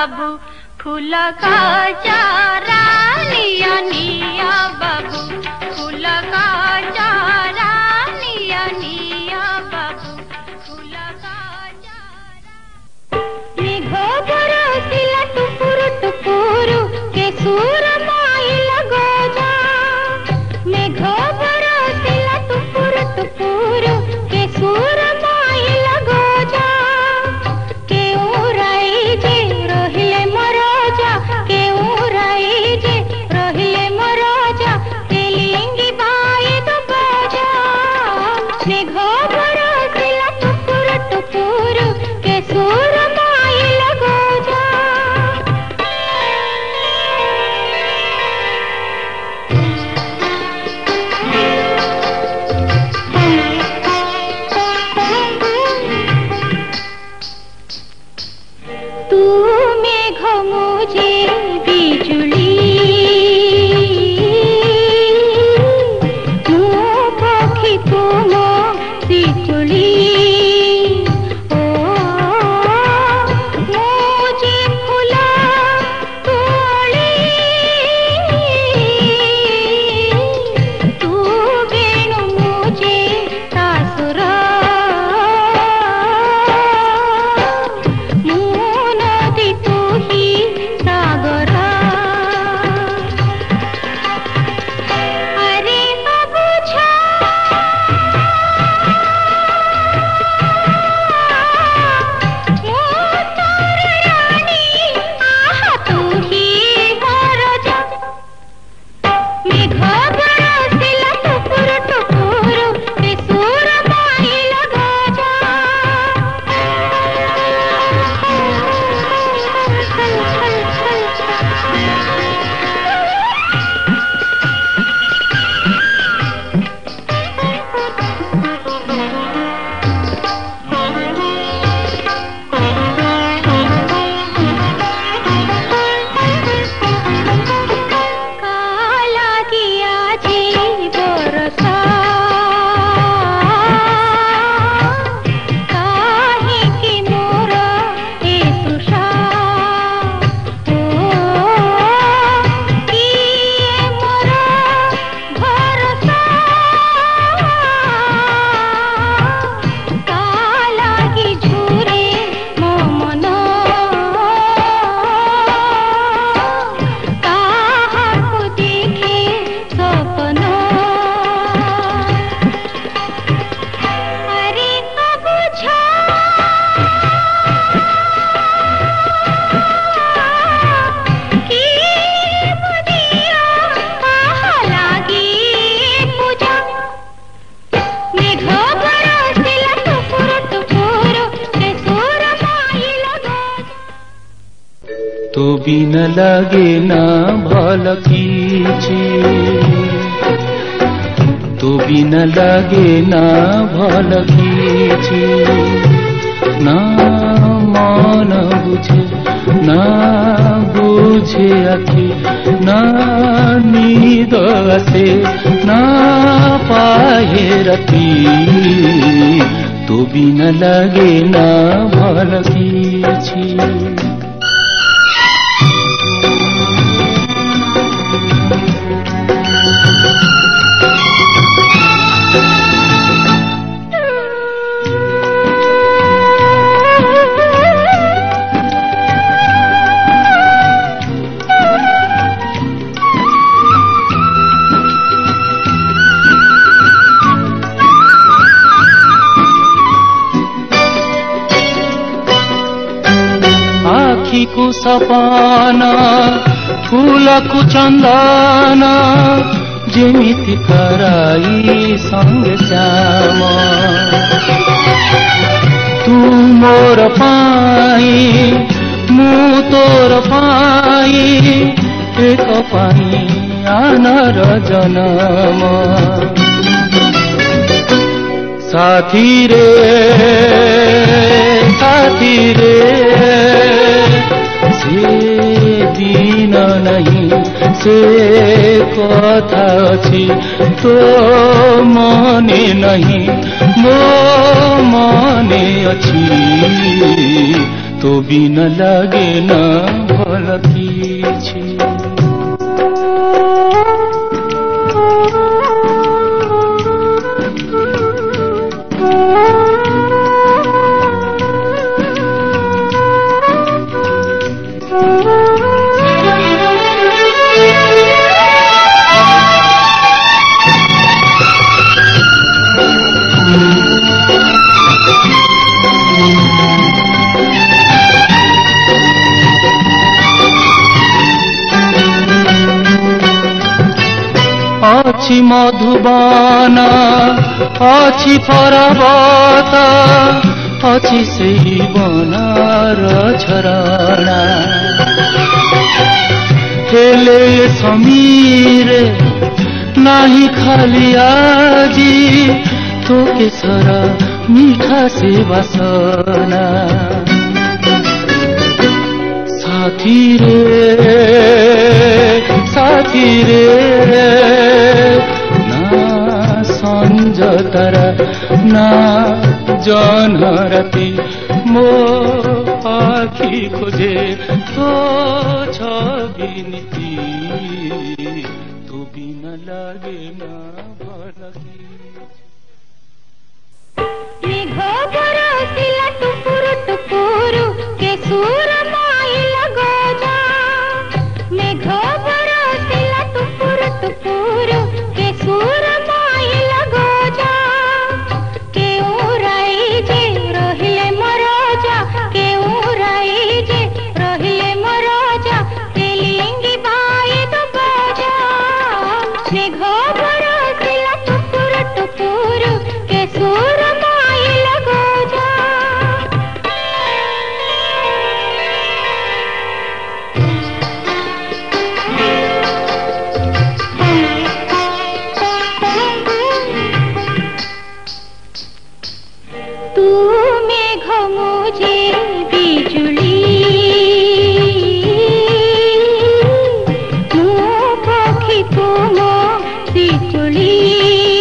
बाबू फूल का चारा लिया निया बाबू फूल का चारा लिया निया बाबू फूल का चारा मेघ बरसिला टुकुर टुकुर के सुर माइल गजा मेघ बरसिला टुकुर टुकुर के सुर माइल गजा के उराई जे रहिले मरजा के उराई जे रहिले मरजा के लिंगी बाई दो बजा मेघ बरसिला टुकुर टुकुर के सुर माइल गजा तू मेघ मुझे बिजुली तू पक्षी तुम सिचुली ओ मुझे फूला तोड़ी तू बेणु मुझे सासुरा नदी तू ही सागरा अरे बाबू छा मोतर रानी आहा तू ही बरजा मेघ बरसिला टुकुर टुकुर के सुर माइल गजा काला किया जी बरसा काहे की मोर ए तृषा ओ किए मोर भरसा काला की झुरे मो मन काहाकु देखे सपन अरे बाबू छा की मुदिया आहा लागी पूजा मेघ बरसिला टुकुर टुकुर के सुर माइल गजा तो बिन लगे ना भल किछि तो बिन लगे ना भल किछि ना मन बुझे ना बुझे आखि ना नींद आसे ना पाए रति तो बिन लगे ना भल किछि आखिको सपना फूलको चन्दन जेमिति कराई संगे श्याम तू मोर पाई मु तोर पाई एक पाई आनर जनम साथी रे साथी रे से दिन नहीं से कथा अछि तो मने नहीं मो मने अछि तो बिना लागे ना भल किछि। अछि मधुबन अछि पर्वत अछि सेई बनर झरणा हेले समीर नाही खाली आजी तो केसर मीठा से वासना साथी रे साथी रे ना संज तारा ना जन राति मो आखी खोजे तो छवि नीति तो बिना लागे ना भल मेघ बरसिला टुकुरु टुकुरु के सुर माइला गोजा मेघ बरसिला टुकुरु टुकुरु के सुर माइला गोजा के उराई जे रहिले मरोजा के उराई जे रहिले मरोजा तेलिंगी बाई तो गोजा मेघ बरसिला टुकुरु टुकुरु के सुर बिजुली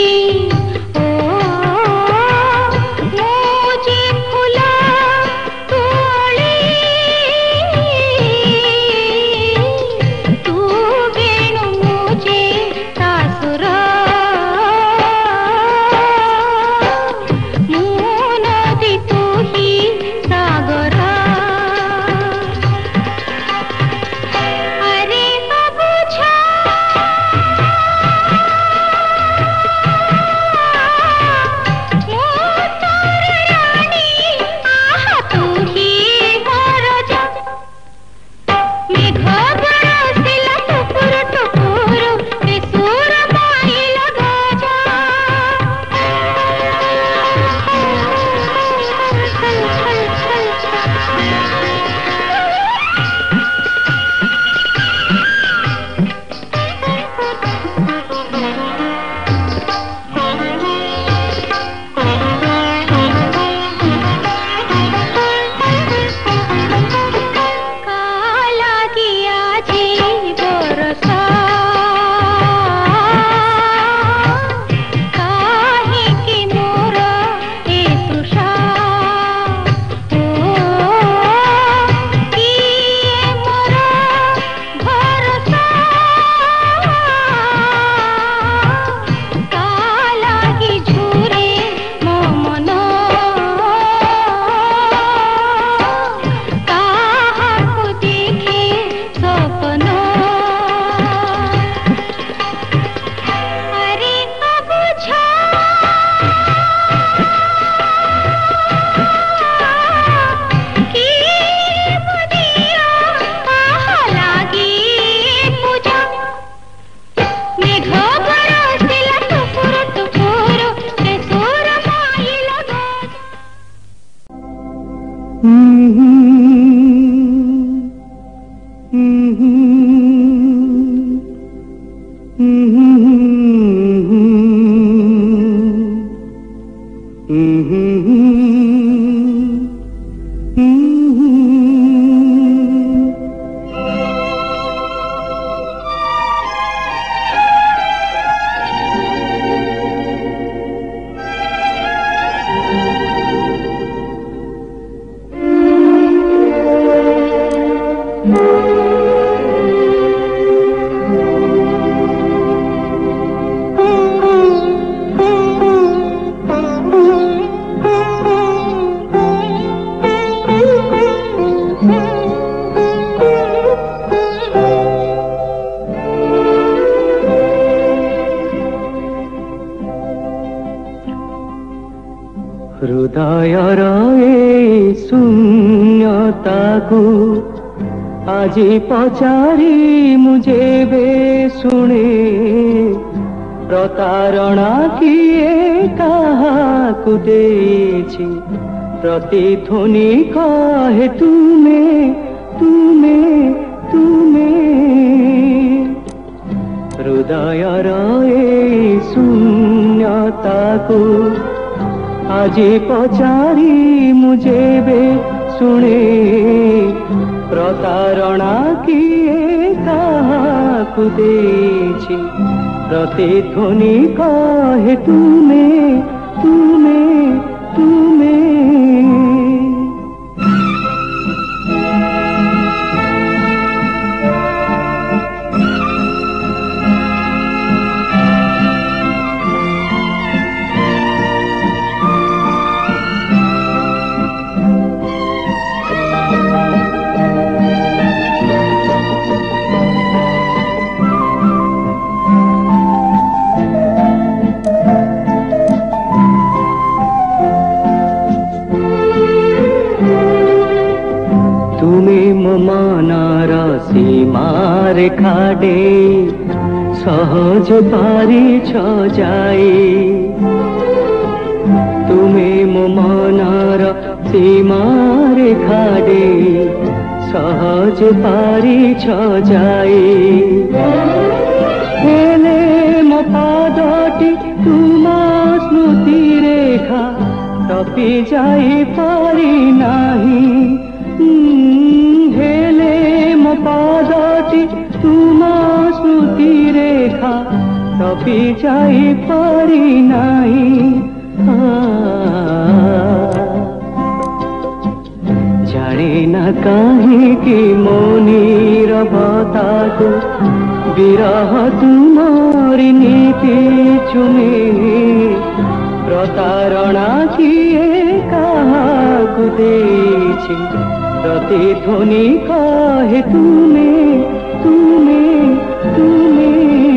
ହୃଦୟର ଏ ଶୂନ୍ୟତାକୁ ଆଜି ପଚାରି ମୁଁ ଯେବେ ଶୁଣେ ପ୍ରତାରଣା କିଏ କାହାକୁ ଦେଇଛି ପ୍ରତିଧ୍ୱନି କହେ ତୁମେ ତୁମେ ତୁମେ ହୃଦୟର ଏ ଶୂନ୍ୟତାକୁ ଆଜି ପଚାରି ମୁଁ ଯେବେ ଶୁଣେ ପ୍ରତାରଣା କିଏ କାହାକୁ ଦେଇଛି ପ୍ରତିଧ୍ୱନି କହେ ତୁମେ ତୁମେ ତୁମେ মনার সীমারে খাডে সহজ পারিছ যাই তুমি মো মনার সীমারে খাডে সহজ পারিছ যাই হেলে মো পাদটি তুমা স্মৃতি রেখা টপি যাই পারি নাহি হেলে মো পাদটি তুমা স্মৃতি রেখা টপি যাই পারি নাই জানি না কাহিকি মো নীরবতাকু বিরহ তুমরি নীতি চুমে প্রতারণা কিয়ে কাহাকু দেইছি प्रतिध्वनि कहे तुमे तुमे तुमे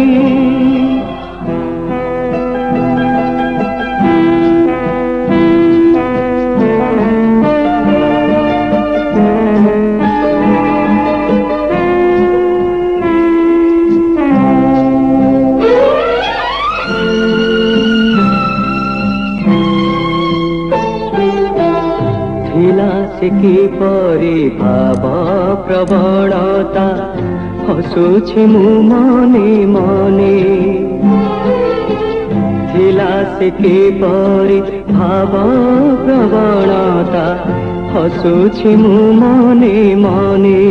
किपरि भाव प्रवणता हसुछि मु मने मने थिला से किपरि भाव प्रवणता हसुछि मु मने मने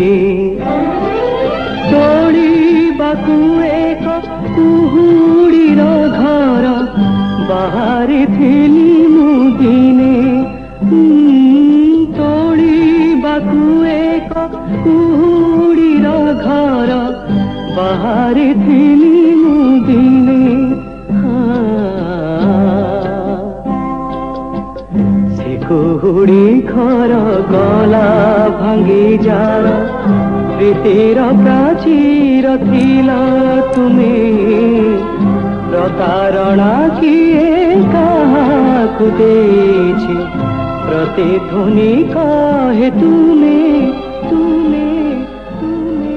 तोड़िबाकु एक कुहुड़ीर घर बाहरी थिली मु दिने तोड़िबाकु एक कुहुड़ीर घर बाहरी थिली मु दिने से कुहुड़ी घर गला भांगी जा प्रीतिर प्राचीर थिला तुमे प्रतारणा किए काहाकु देछि प्रतिध्वनि कहे तुमे तुमे तुमे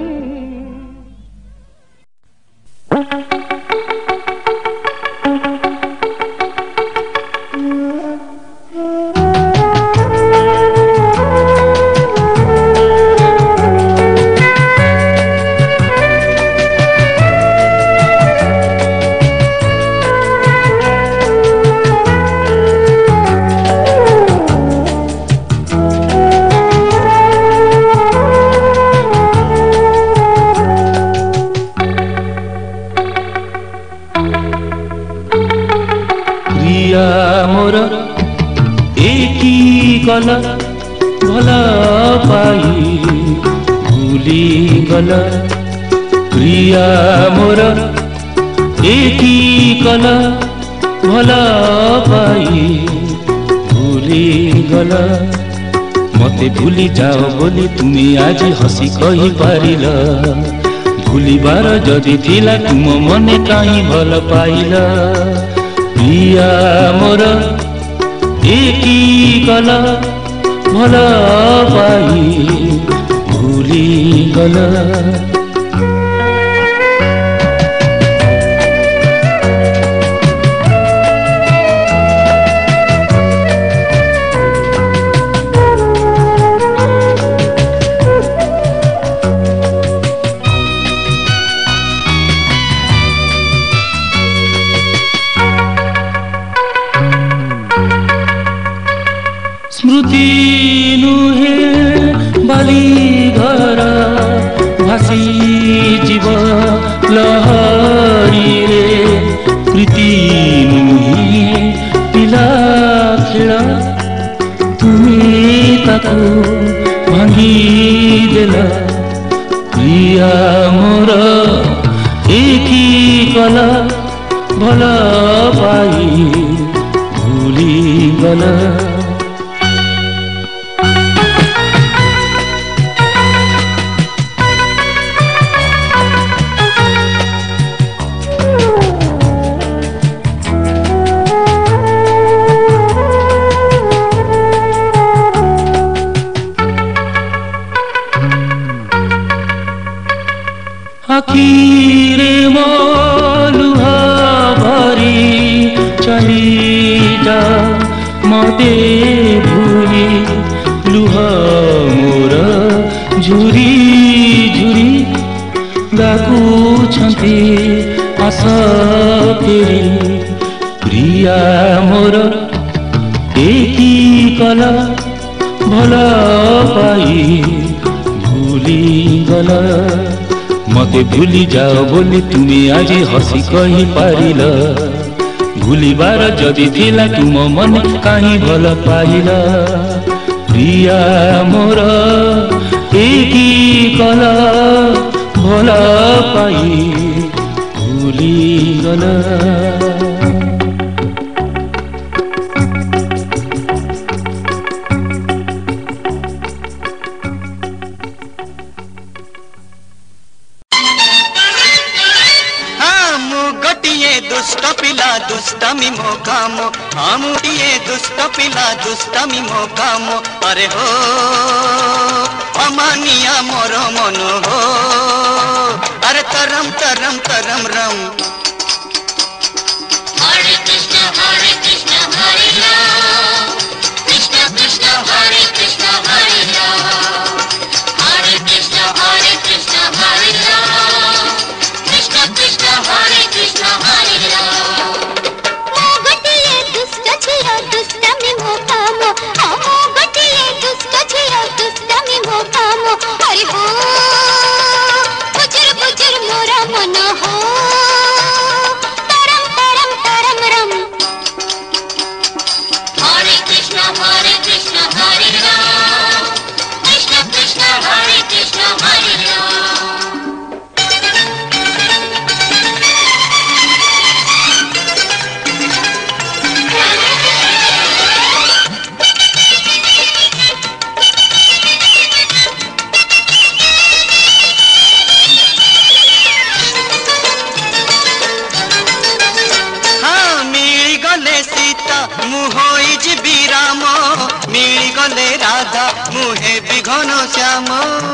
गला भला पाई भूली गला प्रिया मोर एकी गला भला पाई भूली गला मते भूली जाओ बोली तुमी आज हसी कही पारिल भूलिबार जदि थिला तुम मने काई भल पाइल प्रिया मोर एकी गला भला पाई भूली गला स्मृति नुहे बाली घर भासी जीव लहरी रे प्रीति नुहे पिला खेल तुम्हें ताको भांगी देल प्रिया मोर एकी गला भला पाई भूली गला आखिरे लुहा भरी चली जा मते भूली लुहा मोर झुरी झुरी गाकुछन्ति आस फेरी प्रिया मोर एकी कला भला पाई भूली गला मते भूली जाओ बोली तुम्हें आज हसी कही पारिल भूलिबार जदि थिला तुम मन कहीं भल पाइल प्रिया मोर एकी कला भल पाई भूली गला दुष्ट पिला दुष्टमी मो काम आमुटिए दुष्ट पिला दुष्टमी मो काम अरे हो अमानिया मोर मन हो अरे तरम तरम तरम रम हरे कृष्ण हरे कृष्ण हरे राम कृष्ण कृष्ण हरे कृष्ण हरे राम हरे कृष्ण हरे कृष्ण हरे राम कृष्ण कृष्ण हरे कृष्ण हरे राम मोगटिए दुष्ट छिया दुष्टमी मो काम हमो गटिए दुष्ट छिया दुष्टमी मो काम हरि हो बुजुर बुजुर मोरा मन हो तरम तरम तरम रम हरे कृष्ण हरे कृष्ण हरे राम कृष्ण कृष्ण हरे कृष्ण हरे राम मुहोई जीवी राम मिली गले राधा मुहे विघन श्याम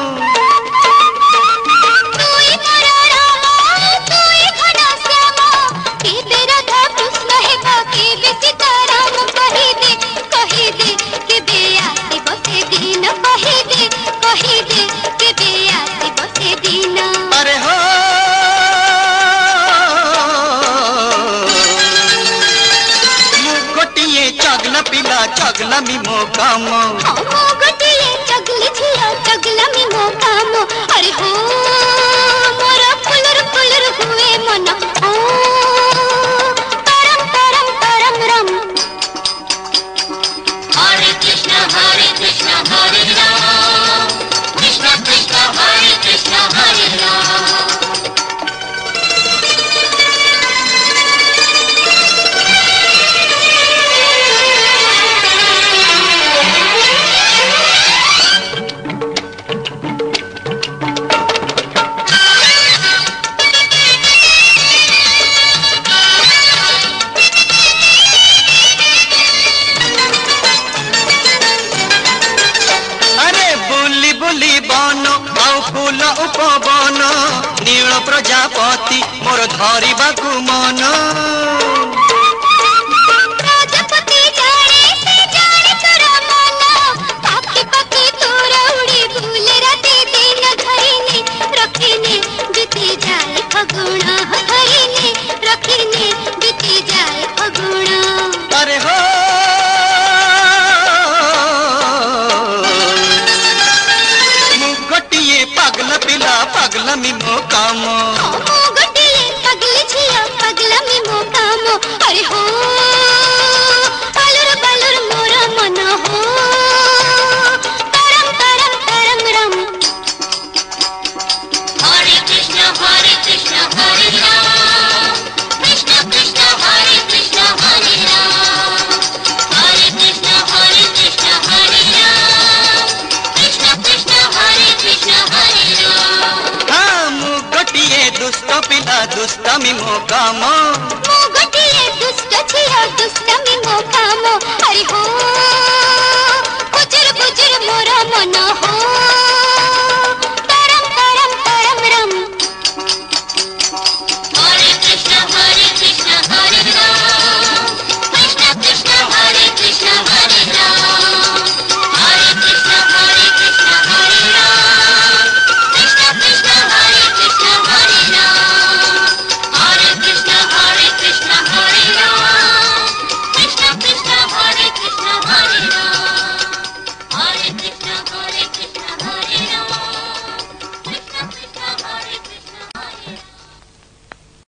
तुई मोरा राम तुई घन श्याम के राधा कृष्ण है के सीता राम कही दे कही दे के बेयासी बसे दिन कही दे कही दे के बेयासी बसे दिन अरे हो चगला पिला चगला मी मो काम हमो गटिए चगली छिया चगला मी मो काम अरे हो मोरा फुलर फुलर हुए मन ओ तरम तरम तरम रम हरे कृष्ण हरे कृष्ण हरे राम कृष्ण कृष्ण हरे कृष्ण हरे राम ଧରିବାକୁ ମନ